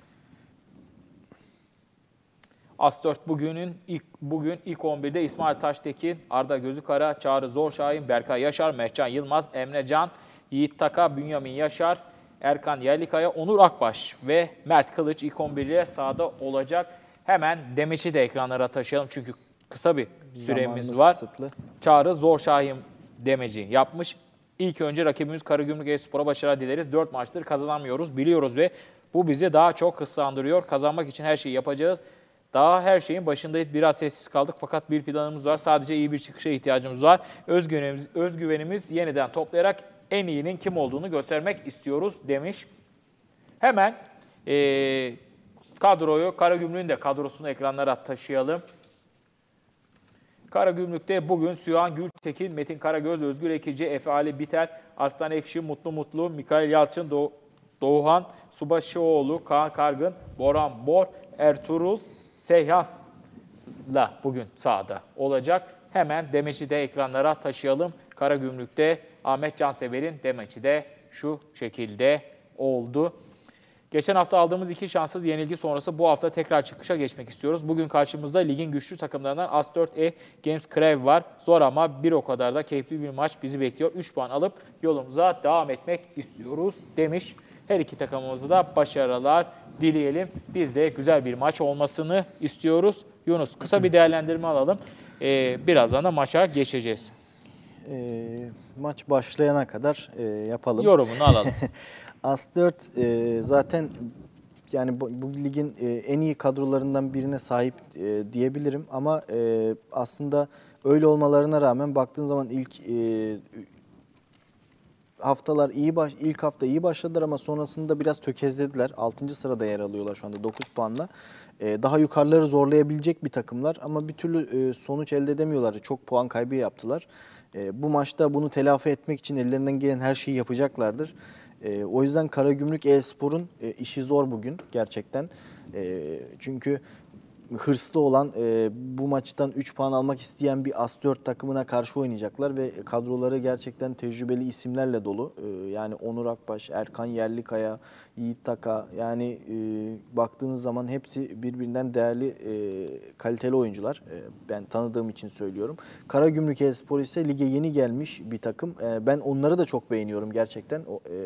As4 bugün ilk 11'de İsmail Taştekin, Arda Gözükara, Çağrı Zorşahin, Berkay Yaşar, Mehcan Yılmaz, Emre Can, Yiğit Taka, Bünyamin Yaşar, Erkan Yerlikaya, Onur Akbaş ve Mert Kılıç ilk 11 ile sahada olacak. Hemen Demeç'i de ekranlara taşıyalım çünkü kısa bir süremiz Zamanımız var. kısıtlı. Çağrı Zorşahin Demeci yapmış. İlk önce rakibimiz Karagümrük Espor'a başarı dileriz. 4 maçtır kazanamıyoruz, biliyoruz ve bu bizi daha çok hızlandırıyor. Kazanmak için her şeyi yapacağız. Daha her şeyin başındayız. Biraz sessiz kaldık fakat bir planımız var. Sadece iyi bir çıkışa ihtiyacımız var. Özgüvenimiz yeniden toplayarak en iyinin kim olduğunu göstermek istiyoruz demiş. Hemen kadroyu, Karagümrük'ün de kadrosunu ekranlara taşıyalım. Karagümrük'te bugün Sühan Gültekin, Metin Karagöz, Özgür Ekici, Efe Ali Biter, Arslan Ekşi, Mutlu Mutlu, Mikail Yalçın, Doğuhan Subaşıoğlu, Kaan Kargın, Boran Bor, Ertuğrul Seyhan'la bugün sahada olacak. Hemen Demeç'i de ekranlara taşıyalım. Karagümrük'te Ahmet Cansever'in Demeç'i de şu şekilde oldu. Geçen hafta aldığımız 2 şanssız yenilgi sonrası bu hafta tekrar çıkışa geçmek istiyoruz. Bugün karşımızda ligin güçlü takımlarından As4E Games Crev var. Zor ama bir o kadar da keyifli bir maç bizi bekliyor. 3 puan alıp yolumuza devam etmek istiyoruz demiş. Her iki takımımıza da başarılar dileyelim. Biz de güzel bir maç olmasını istiyoruz. Yunus, kısa bir değerlendirme alalım. Birazdan da maça geçeceğiz. Maç başlayana kadar yapalım. Yorumunu alalım. As4 zaten yani bu ligin en iyi kadrolarından birine sahip diyebilirim ama aslında öyle olmalarına rağmen baktığın zaman ilk haftalar ilk hafta iyi başladılar ama sonrasında biraz tökezlediler. 6. sırada yer alıyorlar şu anda 9 puanla. Daha yukarıları zorlayabilecek bir takımlar ama bir türlü sonuç elde edemiyorlar. Çok puan kaybı yaptılar. Bu maçta bunu telafi etmek için ellerinden gelen her şeyi yapacaklardır. O yüzden Karagümrük E-Spor'un işi zor bugün gerçekten. Çünkü hırslı olan bu maçtan 3 puan almak isteyen bir As4 takımına karşı oynayacaklar ve kadroları gerçekten tecrübeli isimlerle dolu. Yani Onur Akbaş, Erkan Yerlikaya, Yiğit Taka yani baktığınız zaman hepsi birbirinden değerli kaliteli oyuncular. Ben tanıdığım için söylüyorum. Karagümrük E-Spor ise lige yeni gelmiş bir takım. Ben onları da çok beğeniyorum gerçekten.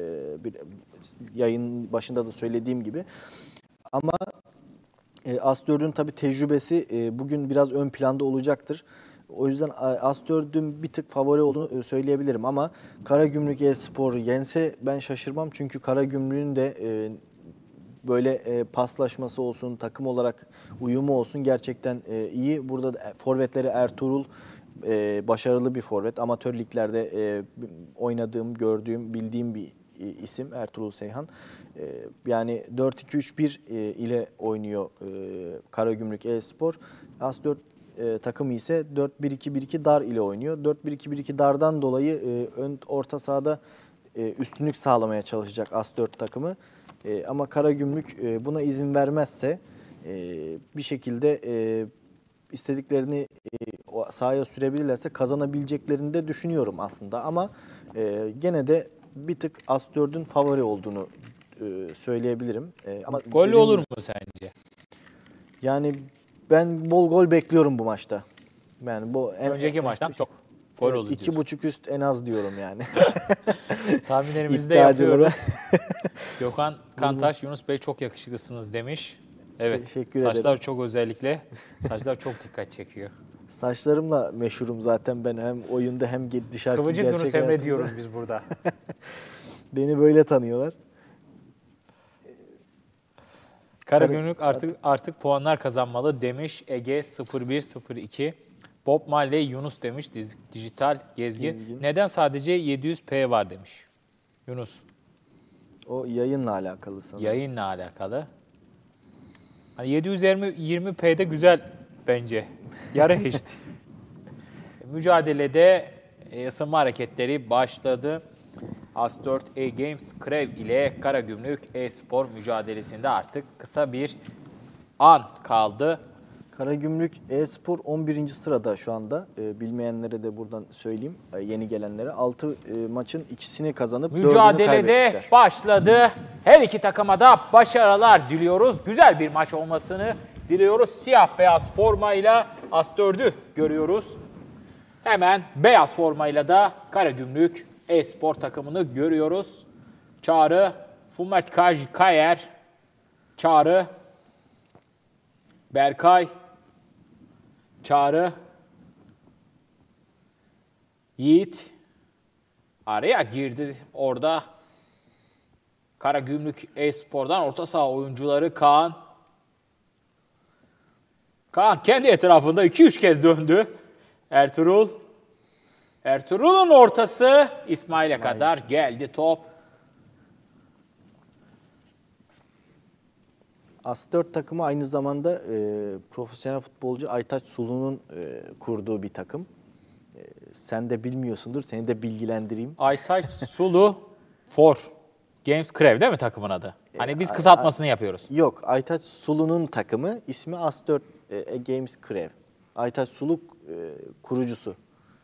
Yayın başında da söylediğim gibi. Ama As4'ün tabii tecrübesi bugün biraz ön planda olacaktır. O yüzden As4'ün bir tık favori olduğunu söyleyebilirim ama Karagümrük E-Spor'u yense ben şaşırmam. Çünkü Karagümrük'ün de böyle paslaşması olsun, takım olarak uyumu olsun gerçekten iyi. Burada da forvetleri Ertuğrul başarılı bir forvet. Amatör liglerde oynadığım, gördüğüm, bildiğim bir isim Ertuğrul Seyhan. Yani 4-2-3-1 ile oynuyor Karagümrük E-Spor. As4 takımı ise 4-1-2-1-2 dar ile oynuyor. 4-1-2-1-2 dardan dolayı orta sahada üstünlük sağlamaya çalışacak As4 takımı. Ama Karagümrük buna izin vermezse bir şekilde istediklerini sahaya sürebilirlerse kazanabileceklerini de düşünüyorum aslında. Ama gene de bir tık As4'ün favori olduğunu söyleyebilirim. Ama Gol olur mu sence? Yani ben bol gol bekliyorum bu maçta. Yani bu Önceki maçtan çok gol olur diyorsun. 2.5 üst en az diyorum yani. Tahminlerimizi de İddiacılara. yapıyoruz. Gökhan Kantaş, Yunus Bey çok yakışıklısınız demiş. Evet, Teşekkür saçlar ederim. çok özellikle. Saçlar çok dikkat çekiyor. Saçlarımla meşhurum zaten ben hem oyunda hem dışarıki Kıvırcık gerçek Yunus Emre hayatımda. diyoruz biz burada. Beni böyle tanıyorlar. Karagümrük artık puanlar kazanmalı demiş Ege 0102. Bob Marley Yunus demiş dijital gezgin. Neden sadece 700p var demiş. Yunus. O yayınla alakalı sanırım. Yayınla alakalı. Hani 720p'de güzel bence. Yarı HD. Mücadelede ısınma hareketleri başladı. As4E Games Crev ile Karagümrük E-Spor mücadelesinde artık kısa bir an kaldı. Karagümrük E-Spor 11. sırada şu anda. Bilmeyenlere de buradan söyleyeyim. Yeni gelenlere. 6 maçın ikisini kazanıp 4'ünü Mücadelede kaybetmişler. başladı. Her iki takıma da başarılar diliyoruz. Güzel bir maç olmasını diliyoruz. Siyah beyaz formayla As4'ü görüyoruz. Hemen beyaz formayla da Karagümrük E-Spor takımını görüyoruz. Çağrı, Fumet Kaji Kayer, Çağrı, Berkay, Çağrı, Yiğit araya girdi orada. Karagümrük E-Spor'dan orta saha oyuncuları Kaan. Kaan kendi etrafında 2-3 kez döndü. Ertuğrul. Ertuğrul'un ortası İsmail'e kadar geldi top. As-4 takımı aynı zamanda profesyonel futbolcu Aytaç Sulu'nun kurduğu bir takım. Sen de bilmiyorsundur, seni de bilgilendireyim. Aytaç Sulu for Games Crev değil mi takımın adı? Hani biz kısaltmasını yapıyoruz. Yok, Aytaç Sulu'nun takımı, ismi As-4 Games Crev. Aytaç Sulu kurucusu.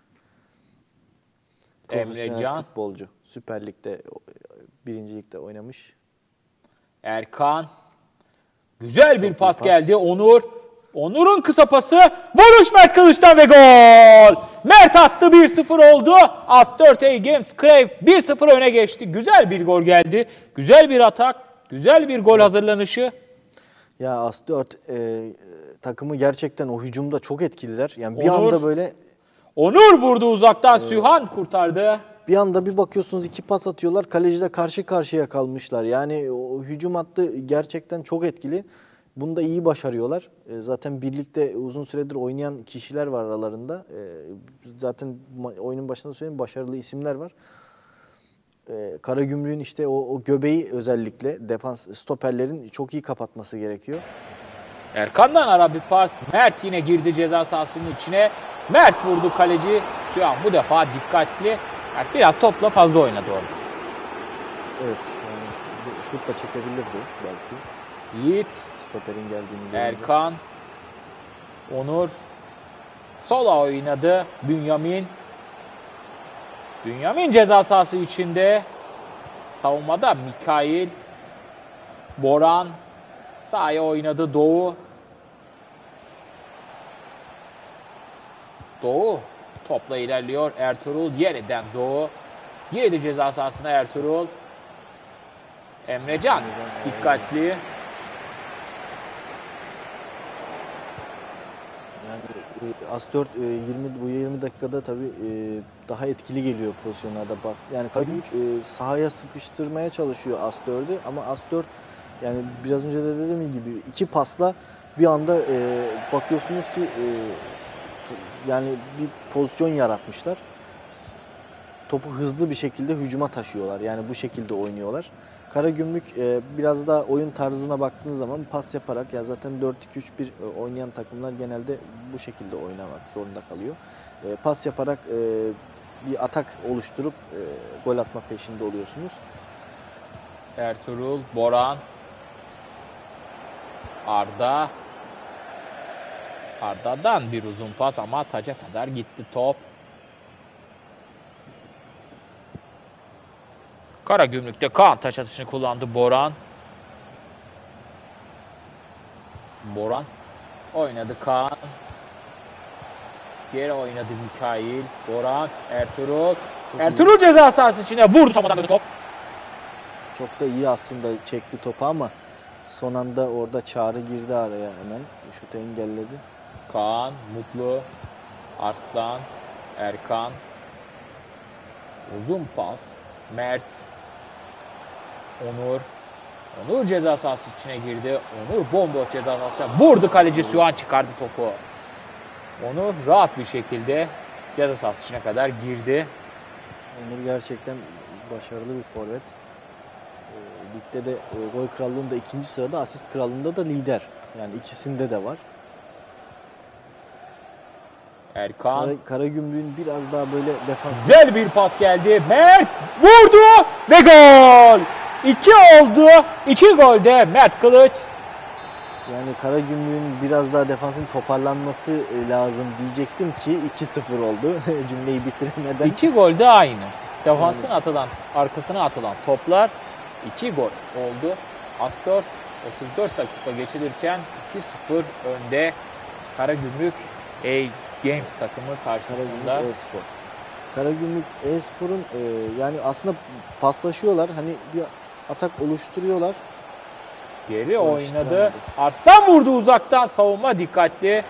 Profesyonel Emrecan, futbolcu. Süper Lig'de, 1. Lig'de oynamış. Erkan. Güzel bir iyi pas pas. geldi. Onur. Onur'un kısa pası. Vuruş Mert Kılıç'tan ve gol. Mert attı, 1-0 oldu. As-4 Games Crev 1-0 öne geçti. Güzel bir gol geldi. Güzel bir atak. Güzel bir gol hazırlanışı. Ya As-4 takımı gerçekten o hücumda çok etkililer. Yani bir Onur. anda böyle Onur vurdu uzaktan. Sühan kurtardı. bir anda bir bakıyorsunuz 2 pas atıyorlar. Kaleciyle karşı karşıya kalmışlar. Yani o hücum hattı gerçekten çok etkili. Bunu da iyi başarıyorlar. Zaten birlikte uzun süredir oynayan kişiler var aralarında. Zaten oyunun başında söyleyeyim, başarılı isimler var. Karagümrük'ün işte o göbeği, özellikle defans stoperlerin çok iyi kapatması gerekiyor. Erkan'dan ara bir pas. Mert yine girdi ceza sahasının içine. Mert vurdu, kaleci Sühan bu defa dikkatli. Mert biraz topla fazla oynadı orada. Evet, yani şut da çekebilirdi belki. Yiğit, Stoperin geldiğini görünce. Erkan, Onur. Sola oynadı Bünyamin. Bünyamin ceza sahası içinde. Savunmada Mikail. Boran. Sahaya oynadı Doğu. Doğu topla ilerliyor. Ertuğrul yeniden Doğu. Girdi ceza sahasına Ertuğrul. Emrecan dikkatli. Yani As-4 bu 20 dakikada tabii daha etkili geliyor pozisyonlarda bak. Yani Karagümrük sahaya sıkıştırmaya çalışıyor As-4'ü ama As-4 yani biraz önce de dediğim gibi 2 pasla bir anda bakıyorsunuz ki yani bir pozisyon yaratmışlar. Topu hızlı bir şekilde hücuma taşıyorlar. Yani bu şekilde oynuyorlar. Karagümrük biraz daha oyun tarzına baktığınız zaman pas yaparak, ya zaten 4-2-3-1 oynayan takımlar genelde bu şekilde oynamak zorunda kalıyor. Pas yaparak bir atak oluşturup gol atma peşinde oluyorsunuz. Ertuğrul, Boran. Arda. Arda'dan bir uzun pas ama taca kadar gitti top. Karagümrük'te Kaan taç atışını kullandı Boran. Boran oynadı Kaan. Geri oynadı Mikail. Boran, Ertuğrul. Ertuğrul ceza sahası içine vurdu, sonradan döndü top. Çok da iyi aslında çekti topu ama son anda orada Çağrı girdi araya hemen. Şutu engelledi. Kaan, Mutlu, Arslan, Erkan. Uzun pas. Mert. Onur. Onur ceza sahası içine girdi. Onur bomboş ceza sahasına vurdu, kaleci Sühan çıkardı topu. Onur rahat bir şekilde ceza sahası içine kadar girdi. Onur gerçekten başarılı bir forvet. Ligde de gol krallığında 2. sırada, asist krallığında da lider. Yani ikisinde de var. Erkan. Karagümrük'ün biraz daha böyle defans... Güzel bir pas geldi. Mert vurdu ve gol. 2 oldu. 2 golde Mert Kılıç. Yani Karagümrük'ün biraz daha defansın toparlanması lazım diyecektim ki 2-0 oldu cümleyi bitiremeden. 2 gol de aynı. Defansın atılan, arkasına atılan toplar 2 gol oldu. As-4 34 dakika geçilirken 2-0 önde Karagümrük Games takımı karşısında. Karagümrük E-Spor. Karagümrük E-Spor'un yani aslında paslaşıyorlar. Hani bir atak oluşturuyorlar. Geri oynadı. Arslan vurdu uzaktan, savunma dikkatli.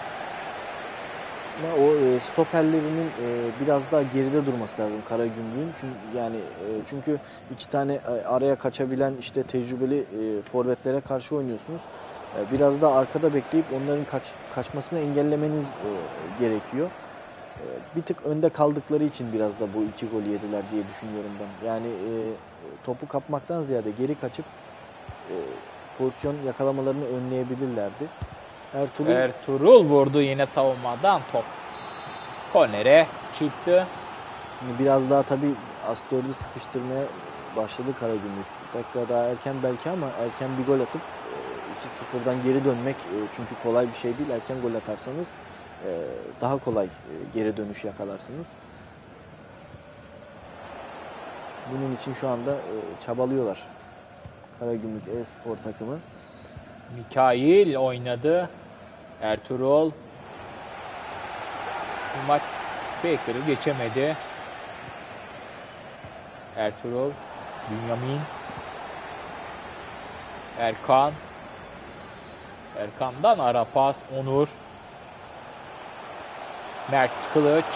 O stoperlerinin biraz daha geride durması lazım Karagümrük'ün. Çünkü 2 tane araya kaçabilen işte tecrübeli forvetlere karşı oynuyorsunuz. Biraz daha arkada bekleyip onların kaçmasını engellemeniz gerekiyor. Bir tık önde kaldıkları için biraz da bu 2 gol yediler diye düşünüyorum ben. Yani topu kapmaktan ziyade geri kaçıp pozisyon yakalamalarını önleyebilirlerdi. Ertuğrul vurdu yine savunmadan, top kornere çıktı. Biraz daha tabii Astor'u sıkıştırmaya başladı Karagümrük. Dakika daha erken belki ama erken bir gol atıp 2-0'dan geri dönmek çünkü kolay bir şey değil. Erken gol atarsanız daha kolay geri dönüş yakalarsınız. Bunun için şu anda çabalıyorlar Karagümrük e-spor takımı. Mikail oynadı. Ertuğrul. Maç Faker'ı geçemedi. Ertuğrul. Bünyamin. Erkan. Erkan'dan ara pas. Onur. Mert Kılıç.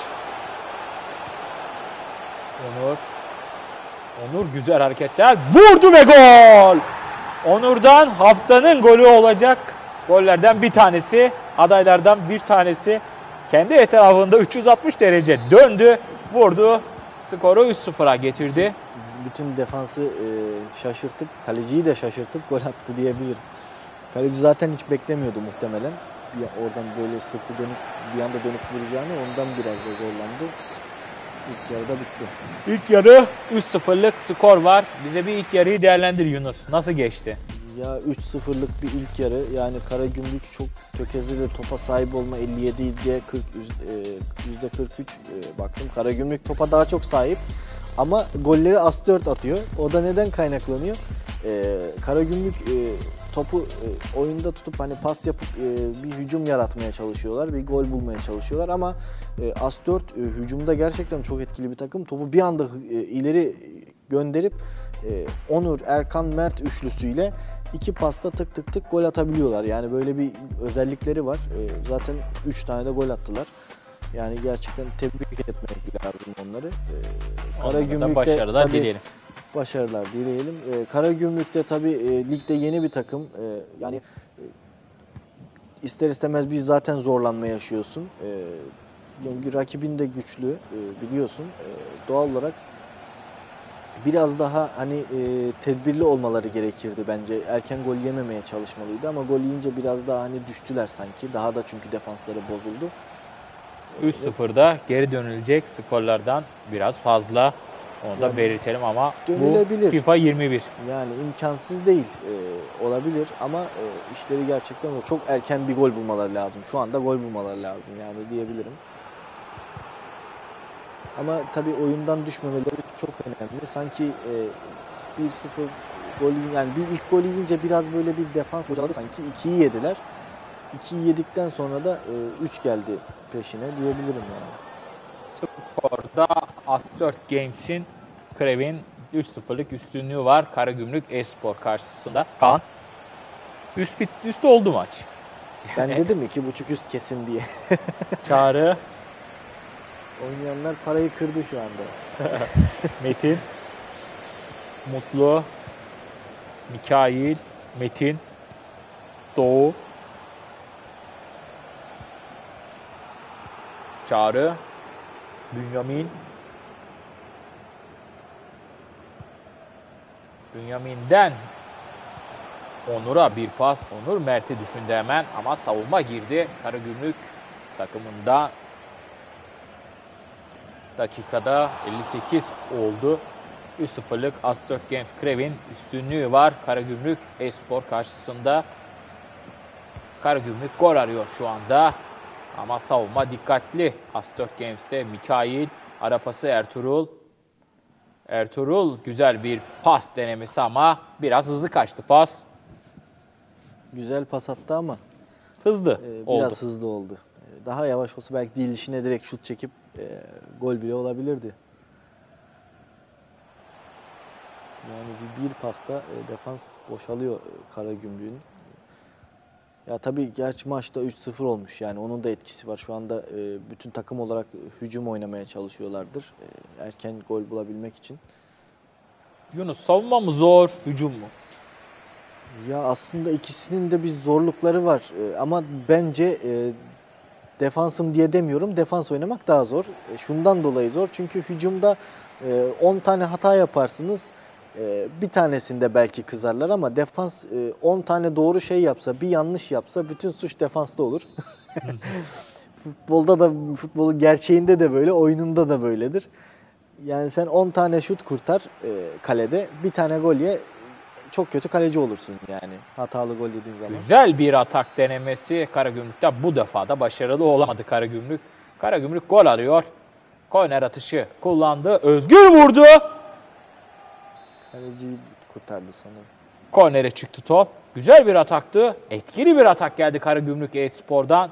Onur güzel hareketler. Vurdu ve gol! Onur'dan haftanın golü olacak gollerden bir tanesi. Adaylardan bir tanesi. Kendi etrafında 360 derece döndü. Vurdu. Skoru 3-0'a getirdi. Bütün defansı şaşırtıp, kaleciyi de şaşırtıp gol attı diyebilirim. Kaleci zaten hiç beklemiyordu muhtemelen. Oradan böyle sırtı dönüp bir anda dönüp vuracağını, ondan biraz da zorlandı. İlk yarıda bitti. İlk yarı 3-0'lık skor var. Bize bir ilk yarıyı değerlendir Yunus. Nasıl geçti? Ya 3-0'lık bir ilk yarı. Yani Karagümrük çok tökezli de topa sahip olma 57'ye %43 baktım. Karagümrük topa daha çok sahip. Ama golleri Astor atıyor. O da neden kaynaklanıyor? Karagümrük topu oyunda tutup hani pas yapıp bir hücum yaratmaya çalışıyorlar. Bir gol bulmaya çalışıyorlar ama Astor hücumda gerçekten çok etkili bir takım. Topu bir anda ileri gönderip Onur, Erkan, Mert üçlüsüyle 2 pasta tık tık tık gol atabiliyorlar. Yani böyle bir özellikleri var. Zaten 3 tane de gol attılar. Yani gerçekten tebrik etmek lazım onları. Karagümrük'te başarılar dileyelim. Başarılar dileyelim. Karagümrük'te tabii ligde yeni bir takım. Yani ister istemez bir zaten zorlanma yaşıyorsun. Yani rakibin de güçlü biliyorsun. Doğal olarak biraz daha hani tedbirli olmaları gerekirdi bence. Erken gol yememeye çalışmalıydı ama gol yiyince biraz daha hani düştüler sanki. Daha da çünkü defansları bozuldu. 3-0'da geri dönülecek skorlardan biraz fazla. Onu da belirtelim ama dönülebilir. Bu FIFA 21. Yani imkansız değil. Olabilir ama işleri gerçekten çok erken bir gol bulmaları lazım. Şu anda gol bulmaları lazım yani diyebilirim. Ama tabii oyundan düşmemeleri çok önemli. Sanki 1-0 gol, yani ilk golü yiyince biraz böyle bir defans bocaladı. Sanki 2'yi yediler. 2'yi yedikten sonra da 3 geldi peşine diyebilirim yani. Skorda Astor Games'in Krev'in 3-0'lık üstünlüğü var Karagümrük e-spor karşısında. Kaan, üst oldu maç. Ben dedim 2.5 üst kesin diye. Çağrı. Oynayanlar parayı kırdı şu anda. Metin. Mutlu. Mikail. Metin. Doğu. Çağrı. Bünyamin. Bünyamin'den Onur'a bir pas. Onur Mert'i düşündü hemen ama savunma girdi. Karagümrük takımında dakikada 58 oldu. 3-0'lık Astor Games Krev'in üstünlüğü var. Karagümrük e-spor karşısında. Karagümrük gol arıyor şu anda. Ama savunma dikkatli. Astor Games'te Mikail, ara pası Ertuğrul. Ertuğrul güzel bir pas denemesi ama biraz hızlı kaçtı pas. Güzel pas attı ama Hızlı oldu. biraz hızlı oldu. Daha yavaş olsa belki değil dişine direkt şut çekip gol bile olabilirdi. Yani bir pasta defans boşalıyor Karagümrük'ün. Ya tabii gerçi maçta 3-0 olmuş yani onun da etkisi var. Şu anda bütün takım olarak hücum oynamaya çalışıyorlardır. Erken gol bulabilmek için. Yunus, savunma mı zor, hücum mu? Ya aslında ikisinin de bir zorlukları var ama bence defansım diye demiyorum. Defans oynamak daha zor. Şundan dolayı zor. Çünkü hücumda 10 tane hata yaparsınız. Bir tanesinde belki kızarlar ama defans 10 tane doğru şey yapsa, bir yanlış yapsa bütün suç defansta olur. Futbolda da, futbolun gerçeğinde de böyle, oyununda da böyledir. Yani sen 10 tane şut kurtar kalede, bir tane gol ye, çok kötü kaleci olursun yani hatalı gol yediğin zaman. Güzel bir atak denemesi Karagümrük'te, bu defa da başarılı olamadı Karagümrük. Karagümrük gol arıyor. Korner atışı kullandı. Özgür vurdu. Kaleciyi kurtardı sanırım. Kornere çıktı top. Güzel bir ataktı. Etkili bir atak geldi Karagümrük e-Spor'dan.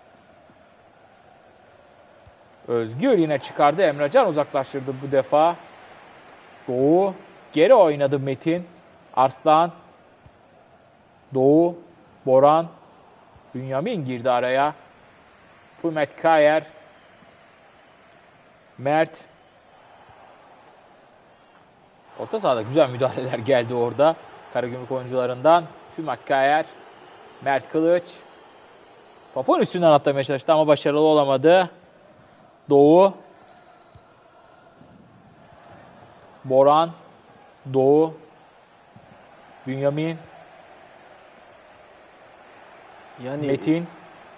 Özgür yine çıkardı. Emrecan uzaklaştırdı bu defa. Doğu. Geri oynadı Metin. Arslan. Doğu. Boran. Bünyamin girdi araya. Fümet Kayer. Mert. Orta sahada güzel müdahaleler geldi orada. Karagümrük oyuncularından. Fümet Kayer. Mert Kılıç. Topun üstünden atlamaya çalıştı ama başarılı olamadı. Doğu. Boran. Doğu. Bünyamin. Yani Metin.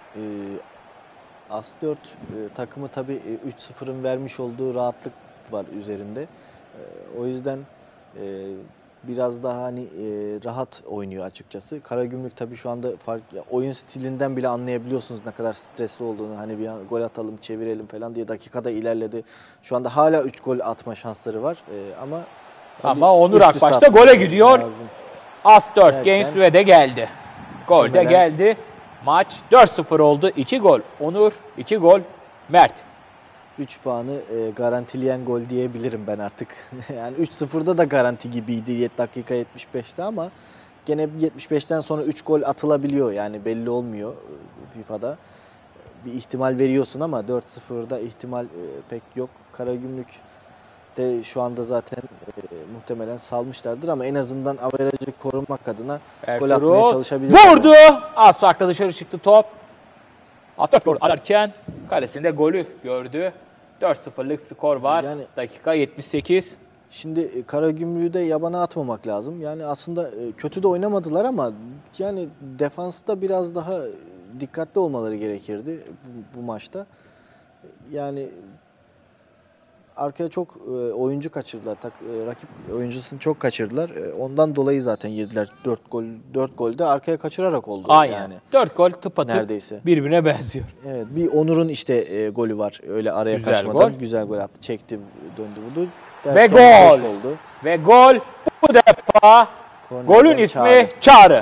As4 takımı tabii 3-0'ın vermiş olduğu rahatlık var üzerinde. O yüzden biraz daha hani rahat oynuyor açıkçası. Karagümrük tabii şu anda oyun stilinden bile anlayabiliyorsunuz ne kadar stresli olduğunu. Hani bir gol atalım, çevirelim falan diye dakikada ilerledi. Şu anda hala 3 gol atma şansları var ama Onur üst üste Akbaş da atmak gole gidiyor. lazım. As4 Derken- Games ve de geldi. Gol de Muhtemelen- geldi. Maç 4-0 oldu. 2 gol Onur, 2 gol Mert. 3 puanı garantileyen gol diyebilirim ben artık. Yani 3-0'da da garanti gibiydi 7 dakika 75'te ama gene 75'ten sonra 3 gol atılabiliyor. Yani belli olmuyor FIFA'da. Bir ihtimal veriyorsun ama 4-0'da ihtimal pek yok. Karagümrük de şu anda zaten muhtemelen salmışlardır ama en azından averajı korumak adına gol atmaya Ertuğrul çalışabilir. vurdu. Az farkla dışarı çıktı top. As4 gol ararken kalesinde golü gördü. 4-0'lık skor var. Yani- Dakika 78. Şimdi Karagümrük'ü de yabana atmamak lazım. Yani aslında kötü de oynamadılar ama yani defansta biraz daha dikkatli olmaları gerekirdi bu maçta. Yani arkaya çok oyuncu kaçırdılar. Rakip oyuncusunu çok kaçırdılar. Ondan dolayı zaten yediler 4 gol de arkaya kaçırarak oldu. Aynen. Yani. 4 gol tıpatıp Neredeyse. birbirine benziyor. Evet, bir Onur'un işte golü var. Öyle araya Güzel kaçmadan gol. güzel gol attı. Çekti, döndü, vurdu. Ve Derken gol. beş oldu. Ve gol bu defa Kornerden golün ismi Çağrı.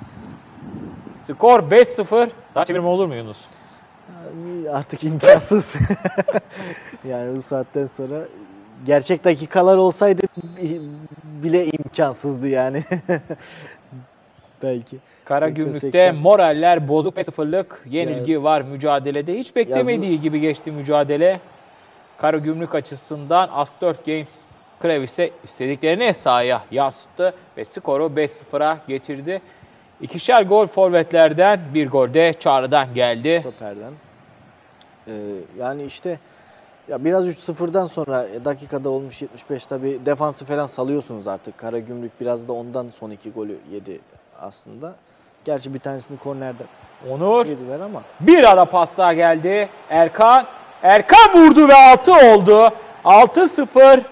Skor 5-0. Daha çevirme olur mu Yunus? Yani artık imkansız. Yani bu saatten sonra gerçek dakikalar olsaydı bile imkansızdı yani. Belki. Karagümrük'te 80. moraller bozuk. 5-0'lık yenilgi var mücadelede. Hiç beklemediği gibi geçti mücadele. Karagümrük açısından As4 Games Kravis'e istediklerini sahaya yansıttı ve skoru 5-0'a getirdi. İkişer gol forvetlerden, bir gol de Çağrı'dan geldi. Stoperden. Yani işte ya biraz 3-0'dan sonra dakikada olmuş 75 tabii defansı falan salıyorsunuz artık. Karagümrük biraz da ondan son 2 golü yedi aslında. Gerçi bir tanesini kornerden Onur yediler ama. bir ara pas daha geldi. Erkan vurdu ve 6 oldu. 6-0.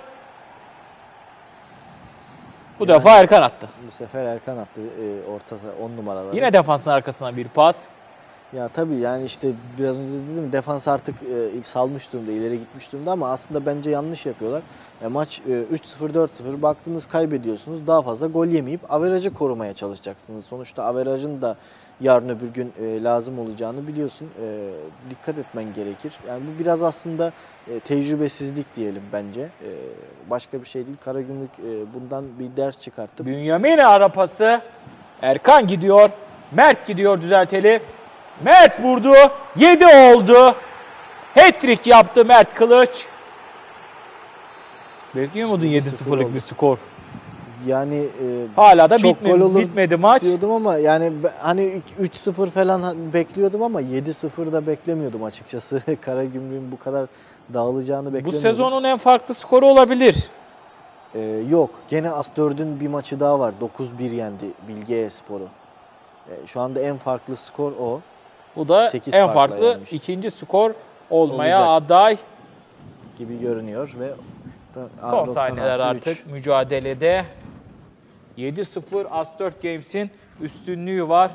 Bu defa Erkan attı. Bu sefer Erkan attı orta 10 numaraları. Yine defansın arkasına bir pas. Ya tabii yani işte biraz önce de dedim defans artık salmış durumda, ileri gitmiş durumda ama aslında bence yanlış yapıyorlar. Maç 3-0, 4-0 baktınız kaybediyorsunuz. Daha fazla gol yemeyip averajı korumaya çalışacaksınız. Sonuçta averajın da yarın öbür gün lazım olacağını biliyorsun. Dikkat etmen gerekir. Yani bu biraz aslında tecrübesizlik diyelim bence. Başka bir şey değil. Karagümrük bundan bir ders çıkartıp Bünyamin ara pası. Erkan gidiyor. Mert gidiyor düzelteli. Mert vurdu. 7 oldu. Hat-trick yaptı Mert Kılıç. Bekliyor muydun 7-0'lık oldu. bir skor? yani Hala da çok gol olur bitmedi maç. diyordum ama yani hani 3-0 falan bekliyordum ama 7-0 da beklemiyordum açıkçası. Karagümrük'ün bu kadar dağılacağını Bu beklemiyordum. sezonun en farklı skoru olabilir. Yok. Gene As4'ün bir maçı daha var. 9-1 yendi Bilgiyespor'u. Şu anda en farklı skor o. Bu da 8 en farkla farklı yenmiş. ikinci skor olmaya Olacak aday. gibi görünüyor ve Son saniyeler artık mücadelede. 7-0 As4 Games'in üstünlüğü var.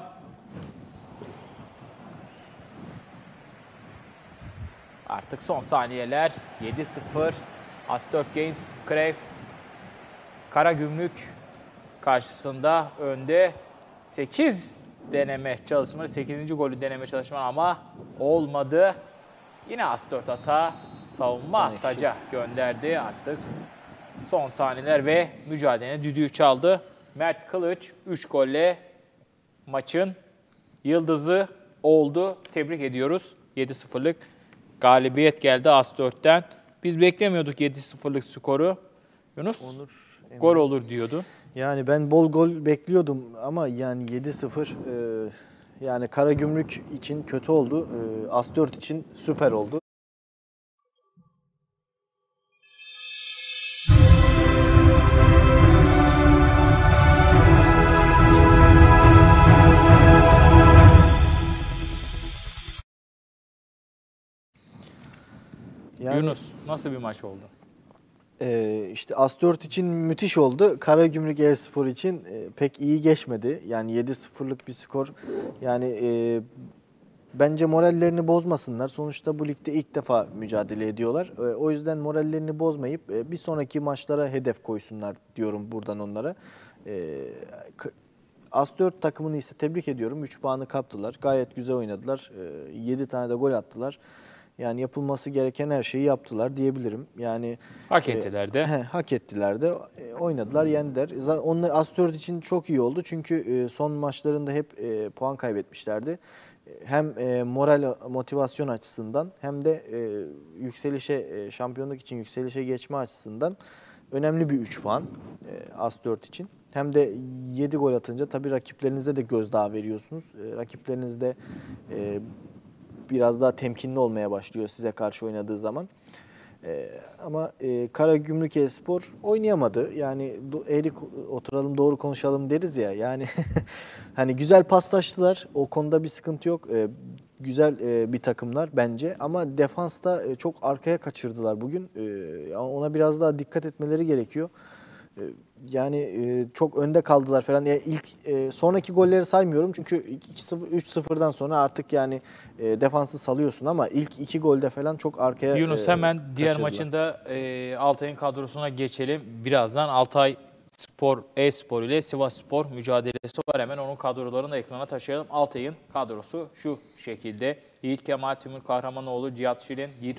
Artık son saniyeler. 7-0 As4 Games Crave Karagümrük karşısında önde. 8 deneme çalışmaları, 8. golü deneme çalışmaları ama olmadı. Yine As4 hata savunma taca gönderdi artık. Son saniyeler ve mücadelenin düdüğü çaldı. Mert Kılıç 3 golle maçın yıldızı oldu. Tebrik ediyoruz. 7-0'lık galibiyet geldi As4'ten. Biz beklemiyorduk 7-0'lık skoru. Yunus, gol olur diyordu. Yani ben bol gol bekliyordum ama yani 7-0 yani Karagümrük için kötü oldu. As4 için süper oldu. Yani, Yunus, nasıl bir maç oldu? işte As4 için müthiş oldu. Karagümrük E-Spor için pek iyi geçmedi. Yani 7-0'lık bir skor. Yani bence morallerini bozmasınlar. Sonuçta bu ligde ilk defa mücadele ediyorlar. O yüzden morallerini bozmayıp bir sonraki maçlara hedef koysunlar diyorum buradan onlara. As4 takımını ise tebrik ediyorum. 3 puanı kaptılar. Gayet güzel oynadılar. 7 tane de gol attılar. Yani yapılması gereken her şeyi yaptılar diyebilirim. Yani Hak ettiler de. Hak ettiler de. Oynadılar, yendiler. Onlar As4 için çok iyi oldu. Çünkü son maçlarında hep puan kaybetmişlerdi. Hem moral, motivasyon açısından hem de yükselişe, şampiyonluk için yükselişe geçme açısından önemli bir 3 puan As4 için. Hem de 7 gol atınca tabii rakiplerinize de gözdağı veriyorsunuz. Rakipleriniz de biraz daha temkinli olmaya başlıyor size karşı oynadığı zaman. Ama Karagümrük E-Spor oynayamadı. Yani eğri oturalım doğru konuşalım deriz ya. Yani hani güzel paslaştılar. O konuda bir sıkıntı yok. Güzel bir takımlar bence. Ama defansta çok arkaya kaçırdılar bugün. Ona biraz daha dikkat etmeleri gerekiyor. Yani çok önde kaldılar falan. İlk sonraki golleri saymıyorum çünkü 2-0 3-0'dan sonra artık yani defansı salıyorsun ama ilk 2 golde falan çok arkaya Yunus hemen diğer kaçırdılar. maçında Altay'ın kadrosuna geçelim. Birazdan Altay Spor, E-Spor ile Sivas Spor mücadelesi var. Hemen onun kadrolarını da ekrana taşıyalım. Altay'ın kadrosu şu şekilde. Yiğit Kemal, Timur Kahramanoğlu, Cihat Şirin, Yiğit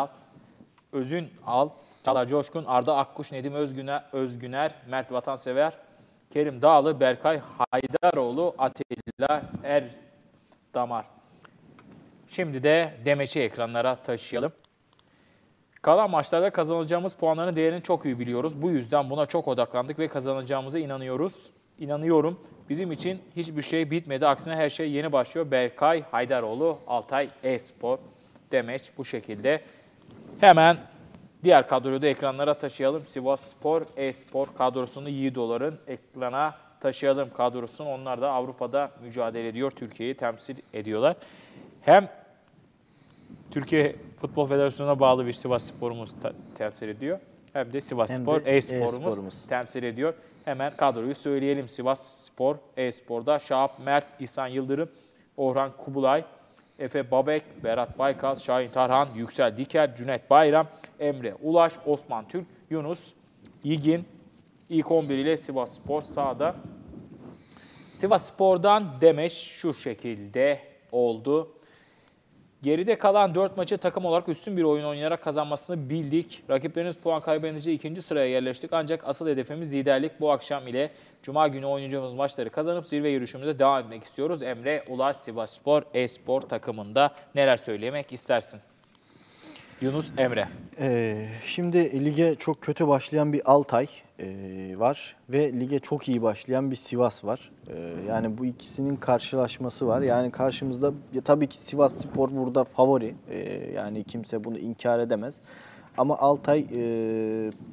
Özünal, Çağlar Coşkun, Arda Akkuş, Nedim Özgüner, Mert Vatansever, Kerim Dağlı, Berkay Haydaroğlu, Atilla Erdamar. Şimdi de Demeç'i ekranlara taşıyalım. Kalan maçlarda kazanacağımız puanların değerini çok iyi biliyoruz. Bu yüzden buna çok odaklandık ve kazanacağımıza inanıyoruz. İnanıyorum. Bizim için hiçbir şey bitmedi. Aksine her şey yeni başlıyor. Berkay Haydaroğlu, Altay E-Spor. Demeç bu şekilde. Hemen diğer kadroyu da ekranlara taşıyalım. Sivas Spor, E-Spor kadrosunu $7 ekrana taşıyalım kadrosunu. Onlar da Avrupa'da mücadele ediyor. Türkiye'yi temsil ediyorlar. Hem Türkiye Futbol Federasyonu'na bağlı bir Sivas Spor'umuz temsil ediyor. Hem de Sivas Spor, E-Spor'umuz temsil ediyor. Hemen kadroyu söyleyelim. Sivas Spor, E-Spor'da Şahap Mert, İhsan Yıldırım, Orhan Kubulay, Efe Babek, Berat Baykal, Şahin Tarhan, Yüksel Diker, Cüneyt Bayram, Emre Ulaş, Osman Türk, Yunus İgin. İlk 11 ile Sivas Spor sahada. Sivas Spor'dan Demeç şu şekilde oldu. Geride kalan 4 maçı takım olarak üstün bir oyun oynayarak kazanmasını bildik. Rakiplerimiz puan kaybedince 2. sıraya yerleştik. Ancak asıl hedefimiz liderlik. Bu akşam ile Cuma günü oynayacağımız maçları kazanıp zirve yürüyüşümüze devam etmek istiyoruz. Emre Ulaş, Sivasspor, E-Spor takımında neler söylemek istersin? Yunus, Emre. Şimdi lige çok kötü başlayan bir Altay var ve lige çok iyi başlayan bir Sivas var. Yani bu ikisinin karşılaşması var. Yani karşımızda tabii ki Sivasspor burada favori. Yani kimse bunu inkar edemez. Ama Altay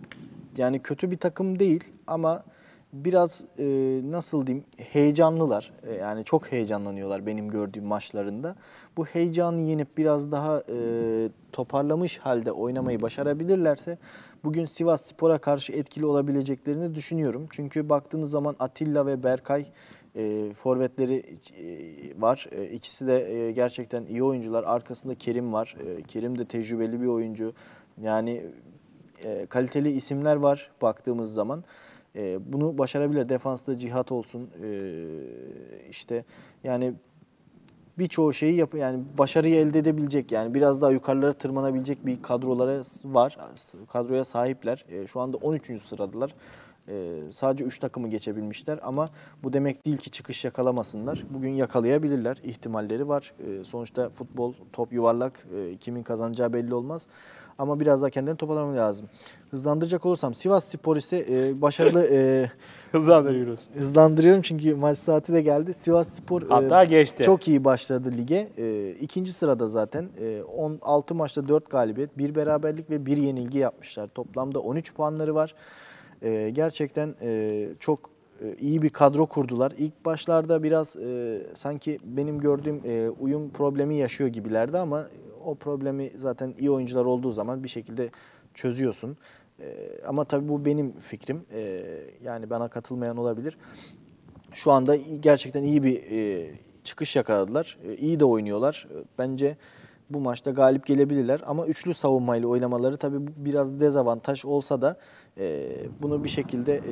yani kötü bir takım değil ama biraz nasıl diyeyim heyecanlılar. Yani çok heyecanlanıyorlar benim gördüğüm maçlarında. Bu heyecanı yenip biraz daha toparlamış halde oynamayı başarabilirlerse bugün Sivasspor'a karşı etkili olabileceklerini düşünüyorum. Çünkü baktığınız zaman Atilla ve Berkay forvetleri var. İkisi de gerçekten iyi oyuncular. Arkasında Kerim var. Kerim de tecrübeli bir oyuncu. Yani kaliteli isimler var baktığımız zaman. Bunu başarabilir. Defansta Cihat olsun. İşte yani birçoğu şeyi yani başarıyı elde edebilecek, yani biraz daha yukarılara tırmanabilecek bir kadrolara var. Kadroya sahipler. Şu anda 13. sıradalar. Sadece 3 takımı geçebilmişler ama bu demek değil ki çıkış yakalamasınlar. Bugün yakalayabilirler. İhtimalleri var. Sonuçta futbol top yuvarlak. Kimin kazanacağı belli olmaz. Ama biraz daha kendilerini toparlamam lazım. Hızlandıracak olursam Sivasspor ise başarılı Hızlandırıyoruz. hızlandırıyorum çünkü maç saati de geldi. Sivasspor Hatta geçti. çok iyi başladı lige. İkinci sırada zaten 16 maçta 4 galibiyet, 1 beraberlik ve 1 yenilgi yapmışlar. Toplamda 13 puanları var. Gerçekten çok iyi bir kadro kurdular. İlk başlarda biraz sanki benim gördüğüm uyum problemi yaşıyor gibilerdi ama o problemi zaten iyi oyuncular olduğu zaman bir şekilde çözüyorsun. Ama tabii bu benim fikrim. Yani bana katılmayan olabilir. Şu anda gerçekten iyi bir çıkış yakaladılar. İyi de oynuyorlar. Bence bu maçta galip gelebilirler. Ama üçlü savunmayla oynamaları tabii biraz dezavantaj olsa da bunu bir şekilde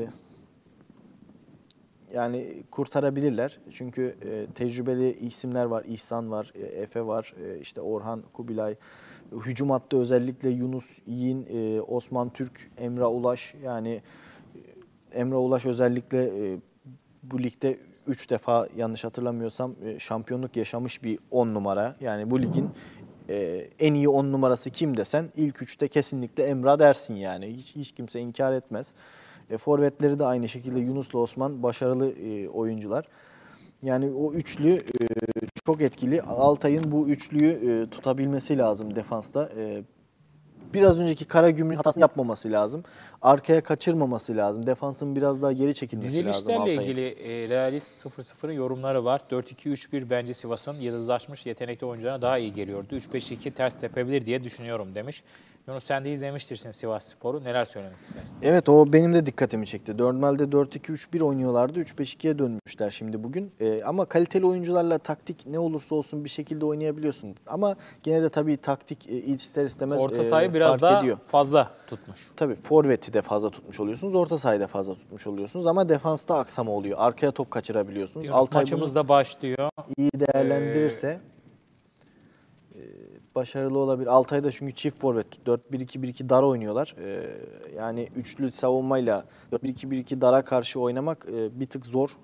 yani kurtarabilirler. Çünkü tecrübeli isimler var. İhsan var, Efe var, işte Orhan, Kubilay. Hücum hattı özellikle Yunus Yiğin, Osman Türk, Emre Ulaş. Yani Emre Ulaş özellikle bu ligde 3 defa yanlış hatırlamıyorsam şampiyonluk yaşamış bir 10 numara. Yani bu ligin en iyi 10 numarası kim desen ilk 3'te kesinlikle Emrah dersin yani. Hiç kimse inkar etmez. Forvetleri de aynı şekilde Yunus'la Osman başarılı oyuncular. Yani o üçlü çok etkili. Altay'ın bu üçlüyü tutabilmesi lazım defansta. Biraz önceki Karagümrük hatasını yapmaması lazım. Arkaya kaçırmaması lazım. Defansın biraz daha geri çekilmesi lazım Dizilişlerle Altay'ın. ilgili Realist 0-0'ın yorumları var. 4-2-3-1 bence Sivas'ın yıldızlaşmış yetenekli oyuncularına daha iyi geliyordu. 3-5-2 ters tepebilir diye düşünüyorum demiş. Yunus sen de izlemiştirsin Sivasspor'u. Neler söylemek istersin? Evet, o benim de dikkatimi çekti. Normalde 4-2-3-1 oynuyorlardı. 3-5-2'ye dönmüşler şimdi bugün. Ama kaliteli oyuncularla taktik ne olursa olsun bir şekilde oynayabiliyorsun. Ama gene de tabii taktik ister istemez Orta sahayı biraz fark daha ediyor. fazla tutmuş. Tabii forveti de fazla tutmuş oluyorsunuz. Orta sahayı da fazla tutmuş oluyorsunuz. Ama defansta aksama oluyor. Arkaya top kaçırabiliyorsunuz. Yunus Altay maçımız bunu da başlıyor. iyi değerlendirirse başarılı olabilir. Altay'da çünkü çift forvet 4-1-2-1-2 dar oynuyorlar. Yani üçlü savunmayla 4-1-2-1-2 dara karşı oynamak bir tık zor.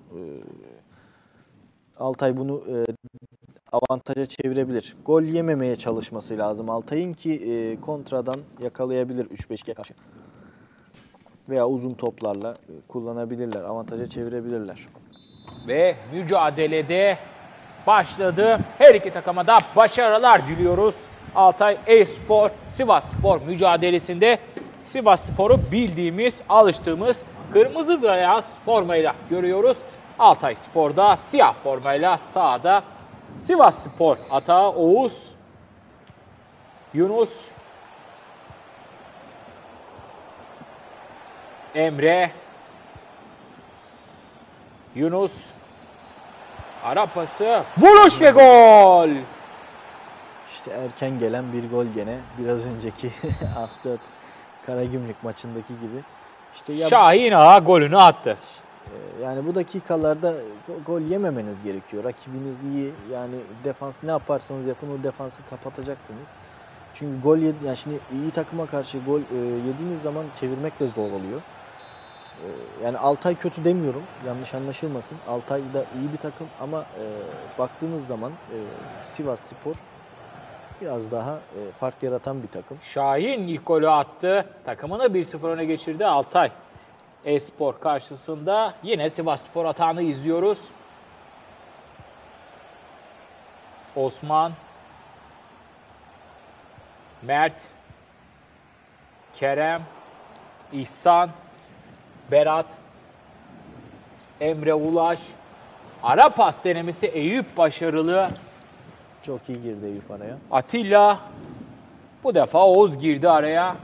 Altay bunu avantaja çevirebilir. Gol yememeye çalışması lazım Altay'ın ki kontradan yakalayabilir 3-5-2'ye karşı. Veya uzun toplarla kullanabilirler, avantaja çevirebilirler. Ve mücadelede başladı. Her iki takıma da başarılar diliyoruz. Altay E-Spor, Sivasspor mücadelesinde Sivasspor'u bildiğimiz, alıştığımız kırmızı beyaz formayla görüyoruz. Altay Spor'da siyah formayla sahada. Sivasspor atağı Oğuz, Yunus, Emre, Yunus, ara pası, vuruş ve gol. İşte erken gelen bir gol gene. Biraz önceki Asdört Karagümrük maçındaki gibi. İşte Şahin Ağa golünü attı. yani bu dakikalarda gol yememeniz gerekiyor. Rakibiniz iyi. Yani defans ne yaparsanız yapın o defansı kapatacaksınız. Çünkü gol yani şimdi iyi takıma karşı gol yediğiniz zaman çevirmek de zor oluyor. Yani Altay kötü demiyorum. Yanlış anlaşılmasın. Altay da iyi bir takım ama baktığınız zaman Sivasspor biraz daha fark yaratan bir takım. Şahin ilk golü attı. Takımını 1-0 öne geçirdi Altay. E-Spor karşısında yine Sivasspor atağını izliyoruz. Osman, Mert, Kerem, İhsan, Berat, Emre Ulaş. Ara pas denemesi Eyüp başarılı. Çok iyi girdi Eyüp araya. Atilla. Bu defa Oğuz girdi araya.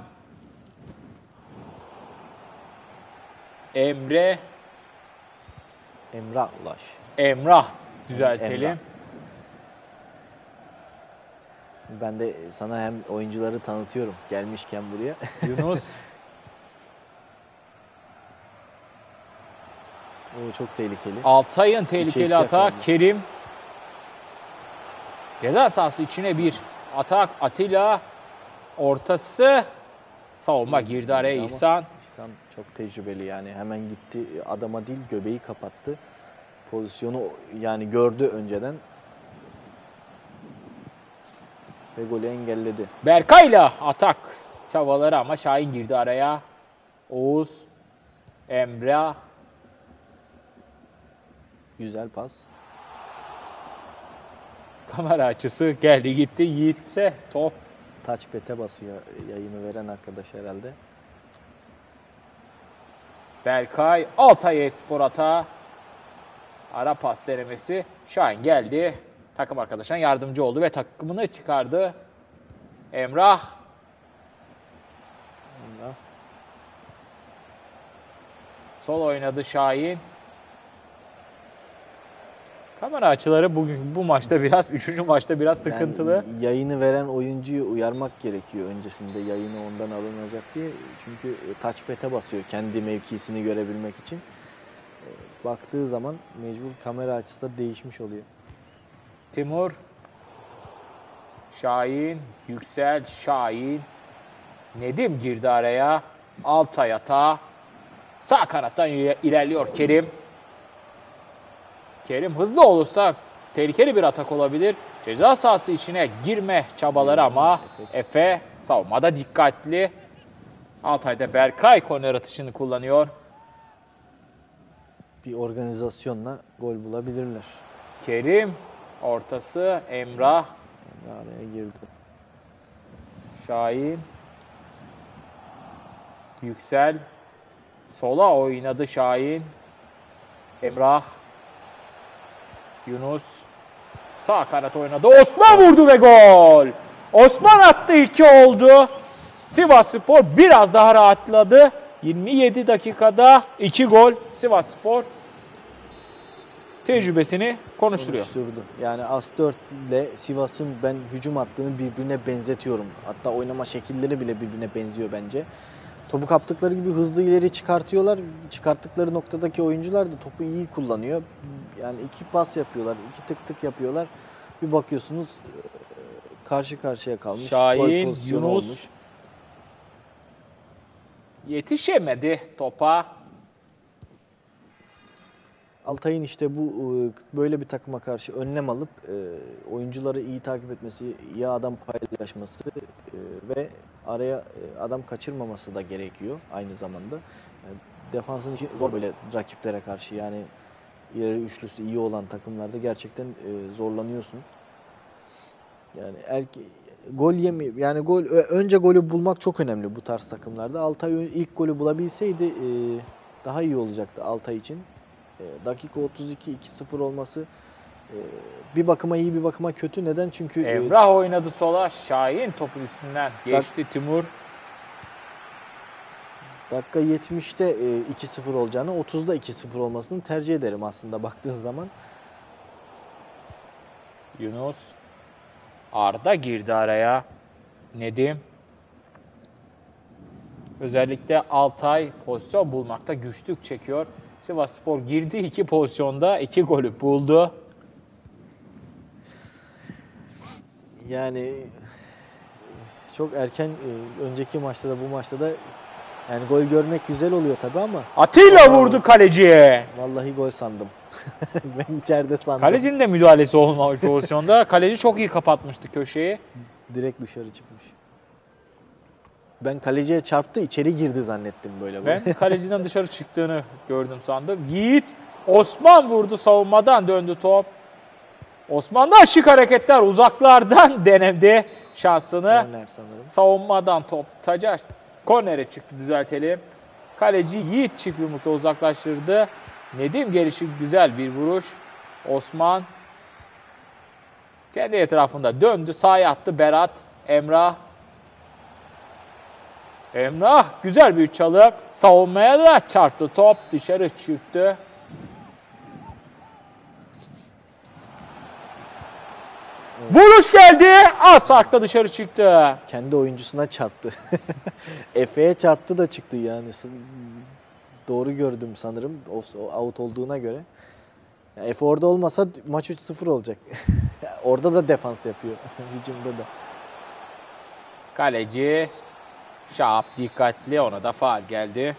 Emre. Emrah Ulaş. Emrah düzeltelim. Emrah. Şimdi ben de sana hem oyuncuları tanıtıyorum gelmişken buraya. Yunus. O çok tehlikeli. Altay'ın tehlikeli iki atağı. yakaladı. Kerim. Ceza sahası içine bir atak. Atilla. Ortası. Savunma girdi araya Ama İhsan. İhsan çok tecrübeli yani. Hemen gitti adama değil göbeği kapattı. Pozisyonu yani gördü önceden. Ve golü engelledi. Berkay'la atak çabaları ama Şahin girdi araya. Oğuz. Emre. Güzel pas. Kamera açısı geldi gitti. Yiğit'se top. Touchpad'e basıyor yayını veren arkadaş herhalde. Berkay. Altay Espor atağı. Ara pas denemesi. Şahin geldi. Takım arkadaşına yardımcı oldu ve takımını çıkardı. Emrah. Emrah. Sol oynadı Şahin. Kamera açıları bugün bu maçta biraz, 3. maçta biraz sıkıntılı. Yani yayını veren oyuncuyu uyarmak gerekiyor öncesinde yayını ondan alınacak diye. Çünkü touchpad'e basıyor kendi mevkisini görebilmek için. Baktığı zaman mecbur kamera açısı da değişmiş oluyor. Timur. Şahin. Yüksel. Şahin. Nedim girdi araya. Altay atağı. Sağ kanattan ilerliyor Kerim. Kerim hızlı olursa tehlikeli bir atak olabilir. Ceza sahası içine girme çabaları ama Efe savunmada dikkatli. Altay'da Berkay korner atışını kullanıyor. Bir organizasyonla gol bulabilirler. Kerim ortası Emrah. Emre araya girdi. Şahin. Yüksel. Sola oynadı Şahin. Emrah. Yunus. Sağ kanat oynadı. Osman vurdu ve gol. Osman attı, 2 oldu. Sivasspor biraz daha rahatladı. 27 dakikada 2 gol. Sivasspor tecrübesini konuşturuyor. Konuşturdu. Yani As-4 ile Sivas'ın ben hücum hattını birbirine benzetiyorum. Hatta oynama şekilleri bile birbirine benziyor bence. Topu kaptıkları gibi hızlı ileri çıkartıyorlar. Çıkarttıkları noktadaki oyuncular da topu iyi kullanıyor. Yani 2 pas yapıyorlar, 2 tık tık yapıyorlar. Bir bakıyorsunuz karşı karşıya kalmış. Şahin, gol pozisyonu Yunus olmuş. yetişemedi topa. Altay'ın işte bu böyle bir takıma karşı önlem alıp oyuncuları iyi takip etmesi, iyi adam paylaşması ve araya adam kaçırmaması da gerekiyor aynı zamanda. Yani defansın içi zor böyle rakiplere karşı, yani ileri üçlüsü iyi olan takımlarda gerçekten zorlanıyorsun. Yani gol yani önce golü bulmak çok önemli bu tarz takımlarda. Altay ilk golü bulabilseydi daha iyi olacaktı Altay için. Dakika 32 2-0 olması bir bakıma iyi bir bakıma kötü. Neden? Çünkü Emrah oynadı sola. Şahin topun üstünden geçti. Timur. dakika 70'te 2-0 olacağını 30'da 2-0 olmasını tercih ederim aslında baktığın zaman. Yunus. Arda girdi araya. Nedim. Özellikle Altay pozisyon bulmakta güçlük çekiyor. Sivasspor girdi 2 pozisyonda 2 golü buldu. Yani çok erken önceki maçta da bu maçta da yani gol görmek güzel oluyor tabii ama Atilla vurdu kaleciye. vallahi gol sandım. Ben içeride sandım. Kalecinin de müdahalesi olmamış pozisyonda. Kaleci çok iyi kapatmıştı köşeyi. Direkt dışarı çıkmış. Ben kaleciye çarptı, içeri girdi zannettim böyle. Ben kaleciden dışarı çıktığını gördüm sandım. Yiğit Osman vurdu, savunmadan döndü top. Osman'da şık hareketler, uzaklardan denedi şansını. Korner sanırım. Savunmadan top taca kornere çıktı, düzeltelim. Kaleci Yiğit çift yumrukla uzaklaştırdı. Nedim gelişi güzel bir vuruş. Osman kendi etrafında döndü. Sağa attı Berat. Emrah. Emrah güzel bir çalım. Savunmaya da çarptı. Top dışarı çıktı. Vuruş geldi. Az farkla dışarı çıktı. Kendi oyuncusuna çarptı. Efe'ye çarptı da çıktı yani. Doğru gördüm sanırım out olduğuna göre. Yani Efe orada olmasa maç 3-0 olacak. Orada da defans yapıyor. Hücumda da. Kaleci Şahap dikkatli. Ona da faul geldi.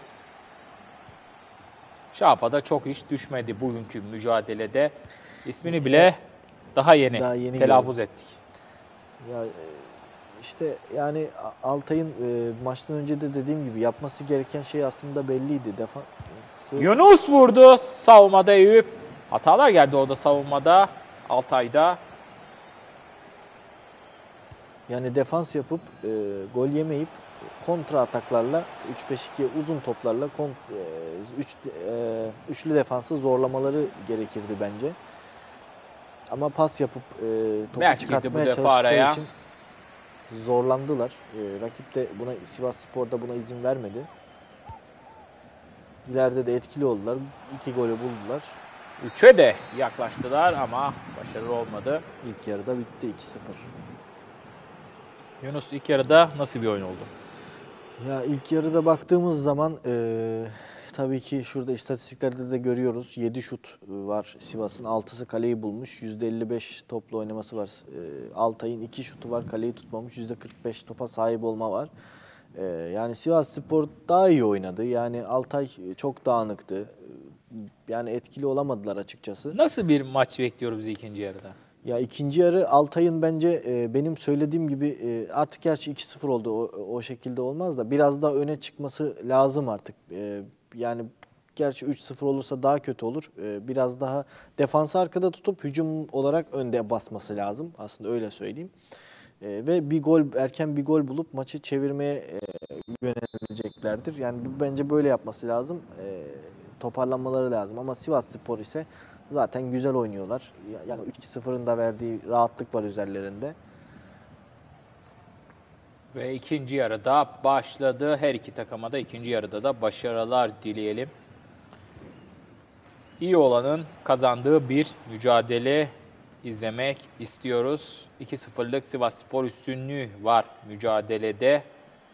Şahap'a da çok iş düşmedi bugünkü mücadelede. İsmini bile daha yeni telaffuz ettik. Ya işte yani Altay'ın maçtan önce de dediğim gibi yapması gereken şey aslında belliydi. Defansı... Yunus vurdu. Savunmada Eyüp. Hatalar geldi orada savunmada. Altay'da. Yani defans yapıp gol yemeyip kontra ataklarla 3-5-2 uzun toplarla üçlü defansı zorlamaları gerekirdi bence. Ama pas yapıp topu Belki çıkartmaya bu defa çalıştıkları araya için zorlandılar. Rakip de buna, Sivasspor da buna izin vermedi. İleride de etkili oldular. 2 golü buldular. 3'e de yaklaştılar ama başarılı olmadı. İlk yarıda bitti 2-0. Yunus ilk yarıda nasıl bir oyun oldu? Ya ilk yarıda baktığımız zaman tabii ki şurada istatistiklerde de görüyoruz. 7 şut var Sivas'ın. 6'sı kaleyi bulmuş. %55 toplu oynaması var. Altay'ın 2 şutu var. Kaleyi tutmamış. %45 topa sahip olma var. Yani Sivasspor daha iyi oynadı. Yani Altay çok dağınıktı. Yani etkili olamadılar açıkçası. Nasıl bir maç bekliyoruz ikinci yarıda? Ya ikinci yarı Altay'ın bence benim söylediğim gibi artık gerçi 2-0 oldu. O şekilde olmaz da biraz daha öne çıkması lazım artık. Yani gerçi 3-0 olursa daha kötü olur. Biraz daha defansı arkada tutup hücum olarak önde basması lazım. Aslında öyle söyleyeyim. Ve erken bir gol bulup maçı çevirmeye yöneleceklerdir. Yani bence böyle yapması lazım. Toparlanmaları lazım. Ama Sivasspor ise zaten güzel oynuyorlar. Yani 3-2-0'ın da verdiği rahatlık var üzerlerinde. Ve ikinci yarıda başladı. Her iki takıma da ikinci yarıda da başarılar dileyelim. İyi olanın kazandığı bir mücadele izlemek istiyoruz. 2-0'lık Sivasspor üstünlüğü var mücadelede.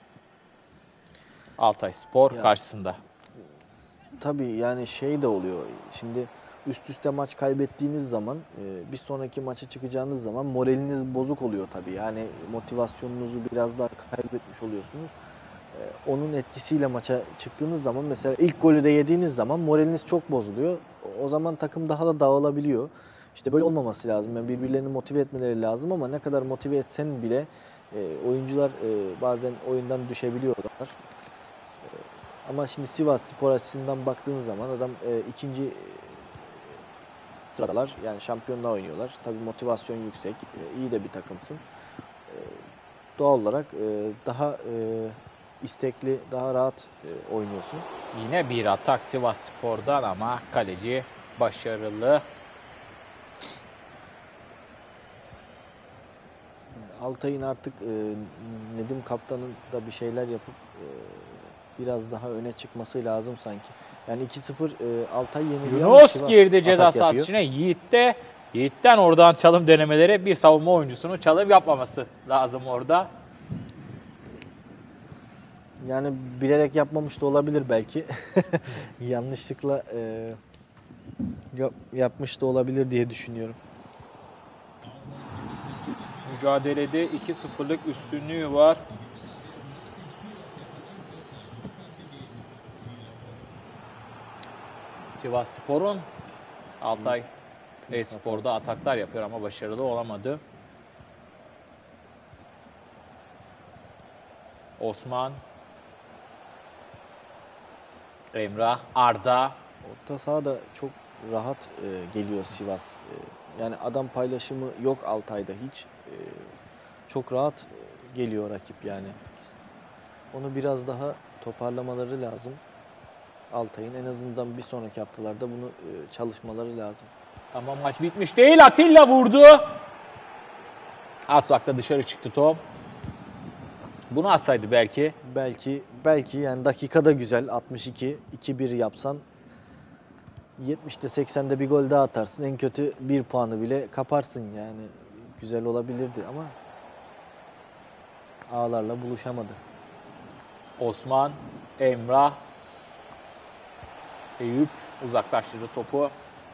Altayspor karşısında. Tabii yani şey de oluyor. Şimdi üst üste maç kaybettiğiniz zaman bir sonraki maça çıkacağınız zaman moraliniz bozuk oluyor tabii. Yani motivasyonunuzu biraz daha kaybetmiş oluyorsunuz. Onun etkisiyle maça çıktığınız zaman mesela ilk golü de yediğiniz zaman moraliniz çok bozuluyor. O zaman takım daha da dağılabiliyor. İşte böyle olmaması lazım. Yani birbirlerini motive etmeleri lazım ama ne kadar motive etsen bile oyuncular bazen oyundan düşebiliyorlar. Ama şimdi Sivasspor açısından baktığınız zaman adam ikinci sıradalar. Yani şampiyonluğa oynuyorlar. Tabii motivasyon yüksek. İyi de bir takımsın. Doğal olarak daha istekli, daha rahat oynuyorsun. Yine bir atak Sivasspor'dan ama kaleci başarılı. Altay'ın artık Nedim Kaptan'ın da bir şeyler yapıp biraz daha öne çıkması lazım sanki. Yani 2-0 Altay yeniliyor. Yunus girdi ceza sahası içine. Yiğit'ten oradan çalım denemeleri, bir savunma oyuncusunun çalım yapmaması lazım orada. Yani bilerek yapmamış da olabilir belki. Yanlışlıkla yapmış da olabilir diye düşünüyorum. Mücadelede 2-0'lık üstünlüğü var. Sivasspor'un Altay Spor'da ataklar yapıyor ama başarılı olamadı. Osman, Emrah, Arda. Orta sahada çok rahat geliyor Sivas. Yani adam paylaşımı yok Altay'da hiç. Çok rahat geliyor rakip yani. Onu biraz daha toparlamaları lazım. Altay'ın en azından bir sonraki haftalarda bunu çalışmaları lazım. Ama maç bitmiş değil. Atilla vurdu. Asfak'ta dışarı çıktı top. Bunu atsaydı belki. Belki yani dakikada güzel 62 2-1 yapsan 70'te 80'de bir gol daha atarsın. En kötü 1 puanı bile kaparsın yani. Güzel olabilirdi ama ağlarla buluşamadı. Osman, Emrah, Eyüp uzaklaştırdı topu.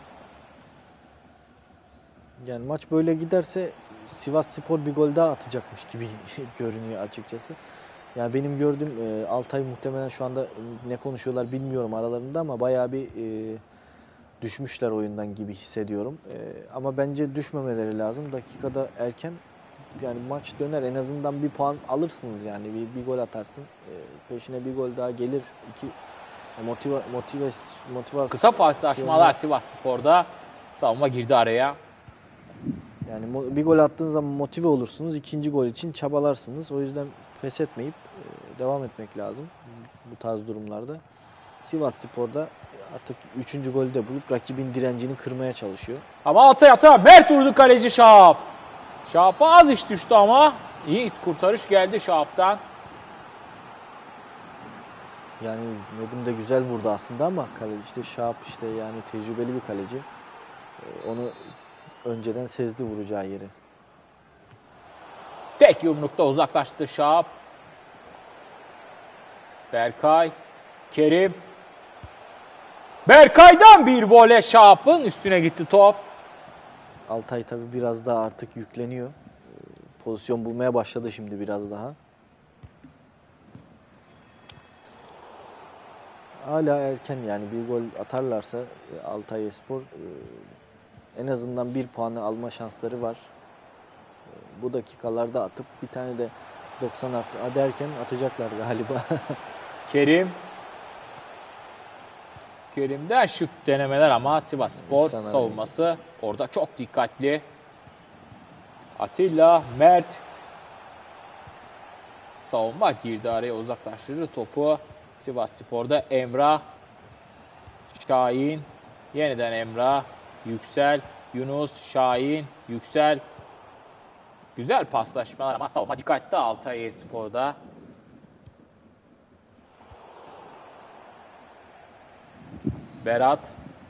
Yani maç böyle giderse Sivasspor bir gol daha atacakmış gibi görünüyor açıkçası. Yani benim gördüğüm Altay muhtemelen şu anda ne konuşuyorlar bilmiyorum aralarında ama bayağı bir düşmüşler oyundan gibi hissediyorum. Ama bence düşmemeleri lazım. Dakikada erken yani maç döner en azından bir puan alırsınız yani bir gol atarsın. Peşine bir gol daha gelir. Motivasyon. Kısa paslaşmalar Sivasspor'da. Savunma girdi araya. Yani bir gol attığınız zaman motive olursunuz. İkinci gol için çabalarsınız. O yüzden pes etmeyip devam etmek lazım bu tarz durumlarda. Sivasspor'da artık 3. golü de bulup rakibin direncini kırmaya çalışıyor. Ama Altay Mert vurdu kaleci Şahap. Şahap'a az iş düştü ama iyi kurtarış geldi Şahap'tan. Yani Nedim de güzel vurdu aslında ama kaleci işte Şahap işte yani tecrübeli bir kaleci. Onu önceden sezdi vuracağı yeri. Tek yumrukta uzaklaştı Şahap. Berkay, Kerim. Berkay'dan bir voley Şahap'ın üstüne gitti top. Altay tabii biraz daha artık yükleniyor. Pozisyon bulmaya başladı şimdi biraz daha. Hala erken yani bir gol atarlarsa Altayspor en azından bir puanı alma şansları var. Bu dakikalarda atıp bir tane de 90 artı derken atacaklar galiba. Kerim'den şık denemeler ama Sivasspor savunması orada çok dikkatli. Atilla, Mert. Savunma girdi araya uzaklaştırdı topu. Sivasspor'da Emrah, Şahin, yeniden Emrah, Yüksel, Yunus, Şahin, Yüksel. Güzel paslaşmalar ama savunma dikkatli Altayspor'da. Berat,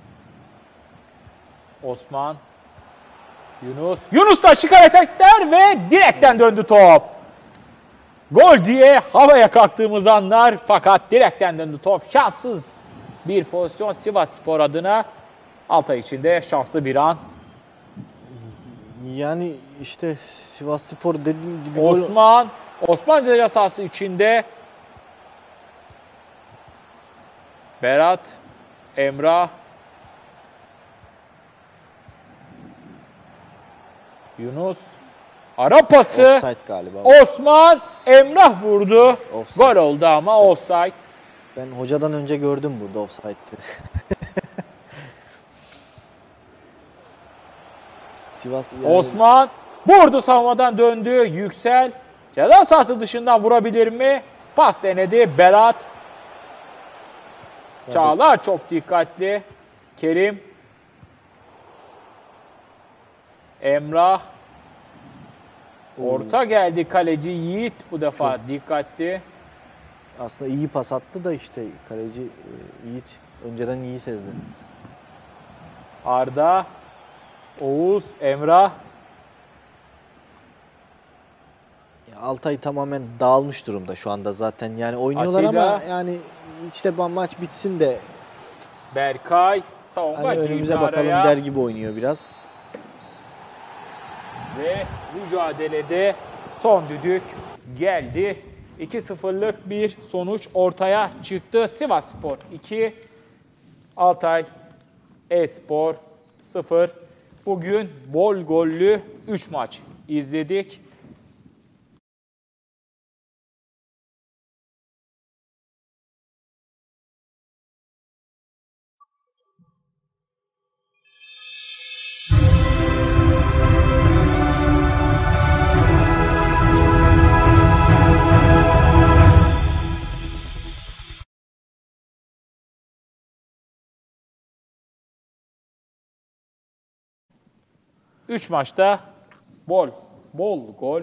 Osman, Yunus da çıkar etekler ve direkten döndü top. Gol diye havaya kalktığımız anlar fakat direkten döndü top. Şanssız bir pozisyon Sivasspor adına. Altay için de şanslı bir an. Yani işte Sivasspor dediğim gibi Osman ceza sahası içinde. Berat, Emrah, Yunus, ara pası. Offside galiba. Osman, Emrah vurdu. Offside. Gol oldu ama offside. Ben hocadan önce gördüm burada offside'ı. Sivas yani... Osman vurdu, savunmadan döndü. Yüksel ceza sahası dışından vurabilir mi? Pas denedi Berat. Çağlar çok dikkatli. Kerim. Emrah. Orta geldi kaleci Yiğit bu defa dikkatli. Aslında iyi pas attı da işte kaleci Yiğit önceden iyi sezdi. Arda, Oğuz, Emrah. Altay tamamen dağılmış durumda şu anda zaten. Yani oynuyorlar Atilla, ama yani işte maç bitsin de Berkay, savunma hani önümüze girdi bakalım araya. der gibi oynuyor biraz. Ve mücadelede son düdük geldi. 2-0'lık bir sonuç ortaya çıktı. Sivasspor 2, Altayspor 0. Bugün bol gollü 3 maç izledik. 3 maçta bol gol.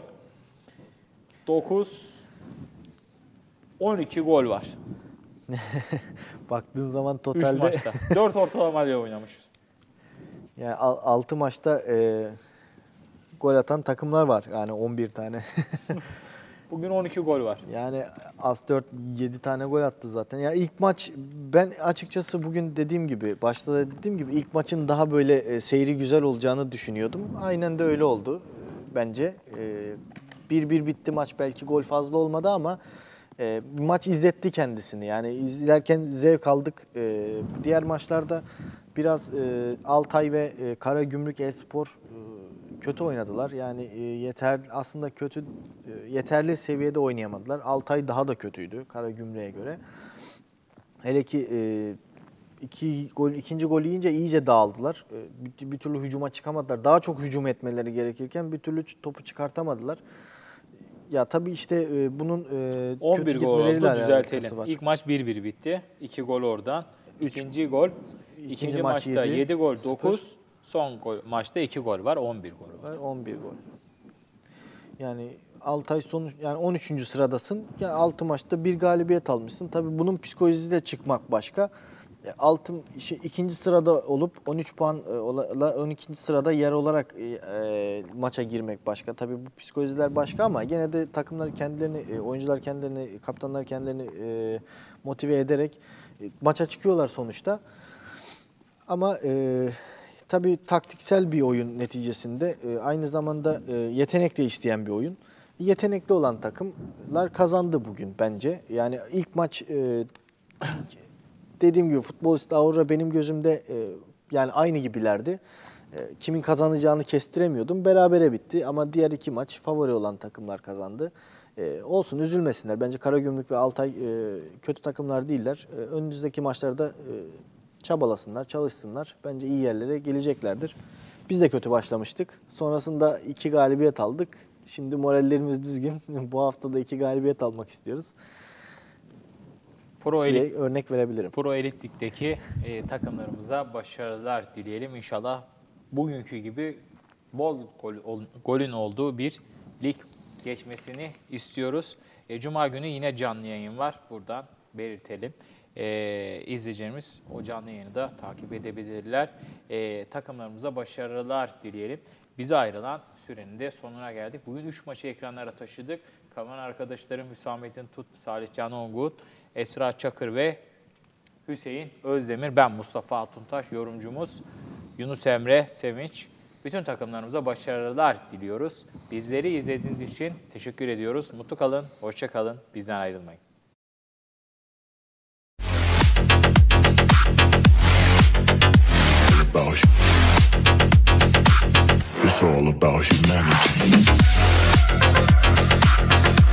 12 gol var. Baktığın zaman 3 totalde maçta. 4 ortalamayla oynamışız. yani 6 maçta gol atan takımlar var. Yani 11 tane. Bugün 12 gol var. Yani az 7 tane gol attı zaten. Ya ilk maç, ben açıkçası bugün dediğim gibi, başta da dediğim gibi ilk maçın daha böyle seyri güzel olacağını düşünüyordum. Aynen de öyle oldu bence. 1-1 bitti maç, belki gol fazla olmadı ama maç izletti kendisini. Yani izlerken zevk aldık. Diğer maçlarda biraz Altay ve Karagümrük Espor kötü oynadılar. Yani yeterli seviyede oynayamadılar. Altay daha da kötüydü Karagümrük'e göre. Hele ki ikinci gol yiyince iyice dağıldılar. Bir türlü hücuma çıkamadılar. Daha çok hücum etmeleri gerekirken bir türlü topu çıkartamadılar. Ya tabii işte bunun 11 kötü gol gitmeleriyle oldu, düzeltelim. var. İlk maç 1-1 bitti. 2 gol oradan. İkinci gol. İkinci maç maçta 7 gol, 0. 9. Son maçta 2 gol var, 11 gol var. 11 gol. Yani Altay yani 13. sıradasın. Yani 6 maçta bir galibiyet almışsın. Tabii bunun psikolojisi de çıkmak başka. İkinci sırada olup 13 puan 12. sırada yer olarak maça girmek başka. Tabii bu psikolojiler başka ama gene de takımlar kendilerini, oyuncular kendilerini, kaptanlar kendilerini motive ederek maça çıkıyorlar sonuçta. Ama tabii taktiksel bir oyun neticesinde, aynı zamanda yetenek de isteyen bir oyun. Yetenekli olan takımlar kazandı bugün bence. Yani ilk maç dediğim gibi futbolist Aura benim gözümde yani aynı gibilerdi. Kimin kazanacağını kestiremiyordum. Berabere bitti ama diğer iki maç favori olan takımlar kazandı. Olsun, üzülmesinler. Bence Karagümrük ve Altay kötü takımlar değiller. Önümüzdeki maçlarda çabalasınlar, çalışsınlar. Bence iyi yerlere geleceklerdir. Biz de kötü başlamıştık. Sonrasında 2 galibiyet aldık. Şimdi morallerimiz düzgün. Bu hafta da 2 galibiyet almak istiyoruz. Örnek verebilirim. Pro Elit Lig'deki takımlarımıza başarılar dileyelim. İnşallah bugünkü gibi bol golün olduğu bir lig geçmesini istiyoruz. Cuma günü yine canlı yayın var. Buradan belirtelim. İzleyicilerimiz o canlı yayını da takip edebilirler. Takımlarımıza başarılar dileyelim. Bize ayrılan sürenin de sonuna geldik. Bugün 3 maçı ekranlara taşıdık. Kamera arkadaşlarım Hüsamettin Tut, Salih Can Ongut, Esra Çakır ve Hüseyin Özdemir. Ben Mustafa Altuntaş, yorumcumuz Yunus Emre Sevinç. Bütün takımlarımıza başarılar diliyoruz. Bizleri izlediğiniz için teşekkür ediyoruz. Mutlu kalın, hoşça kalın, bizden ayrılmayın. It's all about humanity.